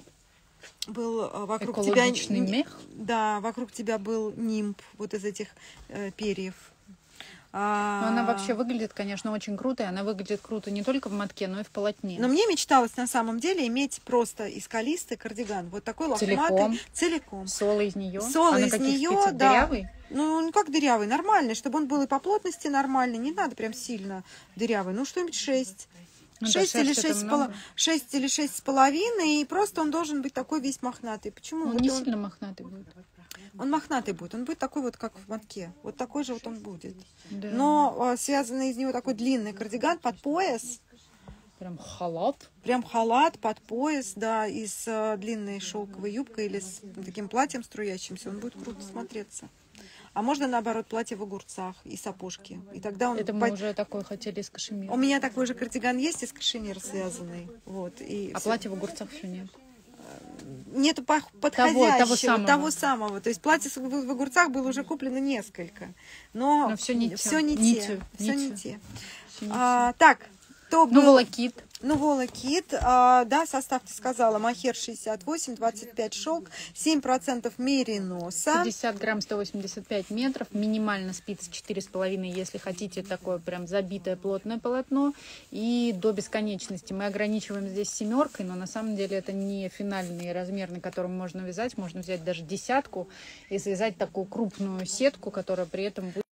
был а, вокруг тебя. Экологичный мех. Да, вокруг тебя был нимб вот из этих э, перьев. А, Но она вообще выглядит, конечно, очень круто. И она выглядит круто не только в мотке, но и в полотне. Но мне мечталось на самом деле иметь просто из калисты кардиган. Вот такой лохматый. Целиком. Целиком. Соло из нее. Соло а на из каких нее, спицах? да. Дырявый? Ну, ну, как дырявый, нормальный, чтобы он был и по плотности нормальный. Не надо прям сильно дырявый. Ну, что-нибудь шесть. Ну, шесть, да, или шерсть это шесть, с поло- много. шесть или шесть с половиной. И просто он должен быть такой весь мохнатый. Почему? Он Вот не он, сильно мохнатый будет. он мохнатый будет. Он будет такой вот, как в мотке. Вот такой же вот он будет. Да. Но а, связанный из него такой длинный кардиган под пояс. Прям халат. Прям халат под пояс, да, и с а, длинной шелковой юбкой или с таким платьем струящимся, он будет круто смотреться. А можно, наоборот, платье в огурцах и сапожки. И тогда он... Это мы по- уже такой хотели из кашемира. У меня такой же кардиган есть из кашемира связанный. Вот, и А всё. платья в огурцах все нет. Нету пох- подходящего, Того- того самого. того самого. То есть платье с- в в огурцах было уже куплено несколько. Но, Но всё не те. все не Не те. те, Все не не те. те. Всё не А, так, то Ну, был... волокит. Ну, Вола Кит, а, да, состав ты сказала, мохер шестьдесят восемь, двадцать пять шелк, семь процентов мериноса. пятьдесят грамм, сто восемьдесят пять метров, минимально спицы четыре с половиной, если хотите такое прям забитое плотное полотно, и до бесконечности. Мы ограничиваем здесь семеркой, но на самом деле это не финальный размер, на котором можно вязать, можно взять даже десятку и связать такую крупную сетку, которая при этом будет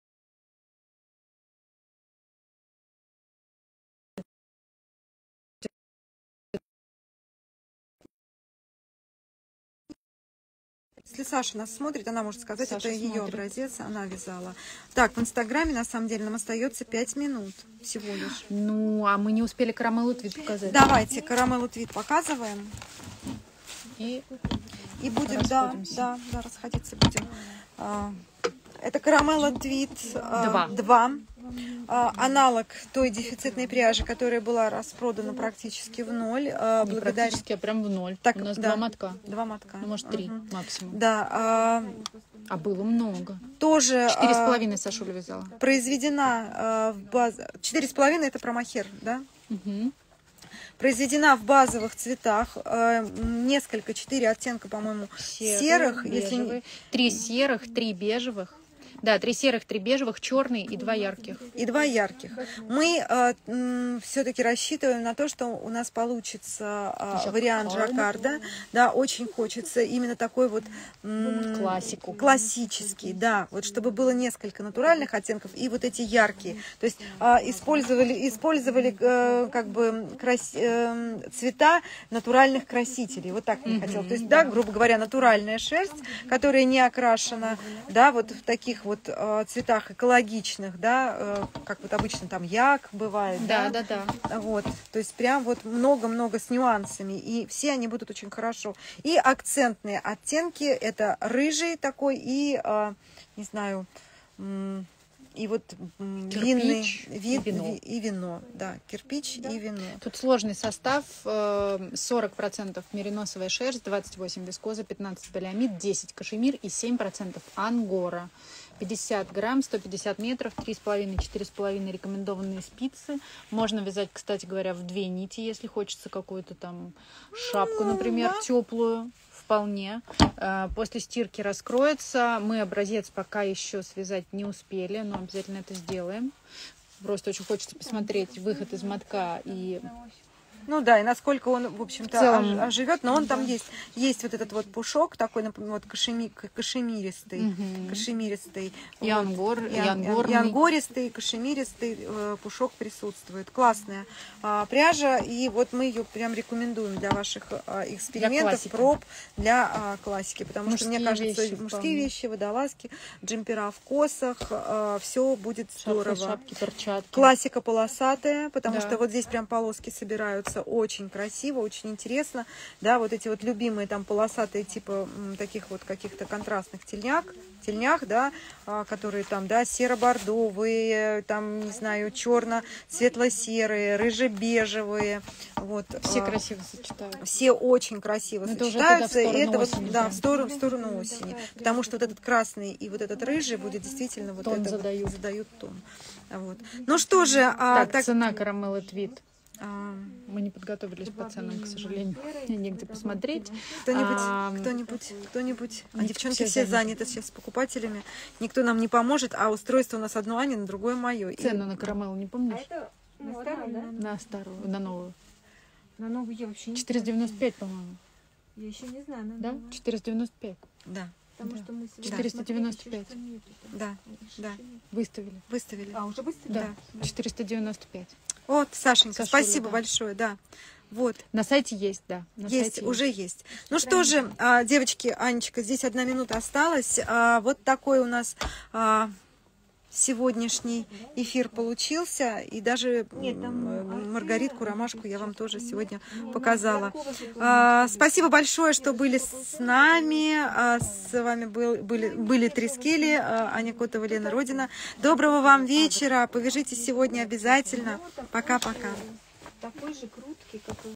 Если Саша нас смотрит, она может сказать, Саша это ее смотрит. образец, она вязала. Так, в Инстаграме, на самом деле, нам остается пять минут всего лишь. Ну, а мы не успели Карамелу Твит показать. Давайте Карамелу Твит показываем. И И будем, да, расходимся. да, да, расходиться будем. А, Это Карамела Твит Два. два. Аналог той дефицитной пряжи, которая была распродана практически в ноль. а, не Благодаря... практически, а прям в ноль. Так, У нас да. два мотка. Два мотка. Ну, может, три Мгм. максимум. Да, а, А было много. тоже Четыре с а, половиной Сашуля вязала. произведена а, в базе... Четыре с половиной это про мохер, да? Угу. Произведена в базовых цветах, э, несколько, четыре оттенка, по-моему, серых, если не- бежевые. Три серых, три бежевых. Да, три серых, три бежевых, черный и два ярких. и два ярких. Мы все-таки рассчитываем на то, что у нас получится э, Жаккард. вариант жаккарда. Да, очень хочется именно такой вот м, Классику. классический, да, вот чтобы было несколько натуральных оттенков и вот эти яркие. То есть а, использовали, использовали э, как бы крас- э, цвета натуральных красителей. Вот так я хотела. То есть, да, грубо говоря, натуральная шерсть, которая не окрашена, да, вот в таких вот э, цветах экологичных, да, э, как вот обычно там як бывает, Да, да, да, да. вот, то есть прям вот много-много с нюансами, и все они будут очень хорошо. И акцентные оттенки, это рыжий такой и, э, не знаю, м, и вот м, винный, Кирпич и вин- вино. ви- и вино, да, кирпич и вино. Тут сложный состав. э, сорок процентов мериносовая шерсть, двадцать восемь вискоза, пятнадцать полиамид, десять кашемир и семь процентов ангора. пятьдесят грамм, сто пятьдесят метров, три с половиной - четыре с половиной рекомендованные спицы. Можно вязать, кстати говоря, в две нити, если хочется какую-то там шапку, например, теплую. Вполне. Э, После стирки раскроется. Мы образец пока еще связать не успели, но обязательно это сделаем. Просто очень хочется посмотреть выход из мотка и Ну да, и насколько он, в общем-то, В целом, ож- оживет, но он там есть, есть вот этот вот пушок такой, например, вот кашеми- к- кашемиристый, Мгм. кашемиристый. И вот. ангор, и И ан- ангорный. и ангористый, и кашемиристый э, пушок присутствует. Классная а, пряжа, и вот мы ее прям рекомендуем для ваших а, экспериментов, классики. проб, для а, классики, потому что, мне Мужские кажется, вещи мужские вполне. вещи, водолазки, джемпера в косах, все будет здорово. шапки, шапки, перчатки. Классика полосатая, потому Да. что вот здесь прям полоски собираются очень красиво, очень интересно. Да, вот эти вот любимые там полосатые типа м, таких вот каких-то контрастных тельняк, тельнях, да, а, которые там, да, серо-бордовые, там, не знаю, черно-светло-серые, рыже-бежевые. Вот. Все а, красиво сочетаются. все очень красиво Но это уже сочетаются, тогда в и это сторону вот, осени да, прям. в сторону, в сторону осени, потому что вот этот красный и вот этот рыжий будет действительно вот Тон это вот задают. задают тон. Вот. Ну что же, а, Так, так, цена Карамелы Твит. а, Мы не подготовились по ценам, к сожалению. Негде посмотреть. кто-нибудь, А, кто-нибудь, кто-нибудь, а не девчонки все все заняты. заняты сейчас с покупателями, никто нам не поможет, а устройство у нас одно Ани, на другое мое. И Цену на Карамелу не помнишь? Это на старую, да? На старую, на новую. На новую я вообще не четыреста девяносто пять, по-моему. Я еще не знаю, на Да? новую. четыреста девяносто пять. Да, Потому Да. что мы сегодня четыреста девяносто пять. смотрели, что-то нету там. да, да, Выставили. выставили. А, уже быстро? Да. четыреста девяносто пять. Вот, Сашенька, Сашуля, спасибо да. большое, да. Вот. На сайте есть, да. На Есть, сайте уже есть. Ну что же, а, девочки, Анечка, здесь одна минута осталась. А, Вот такой у нас а, сегодняшний эфир получился. И даже м, маргаритку, ромашку я вам тоже сегодня показала. А, Спасибо большое, что были с нами. А, С вами был, были, были Трискели, а, Аня Котова, Лена Родина. Доброго вам вечера. Повяжитесь сегодня обязательно. Пока-пока. Такой же круткий, как и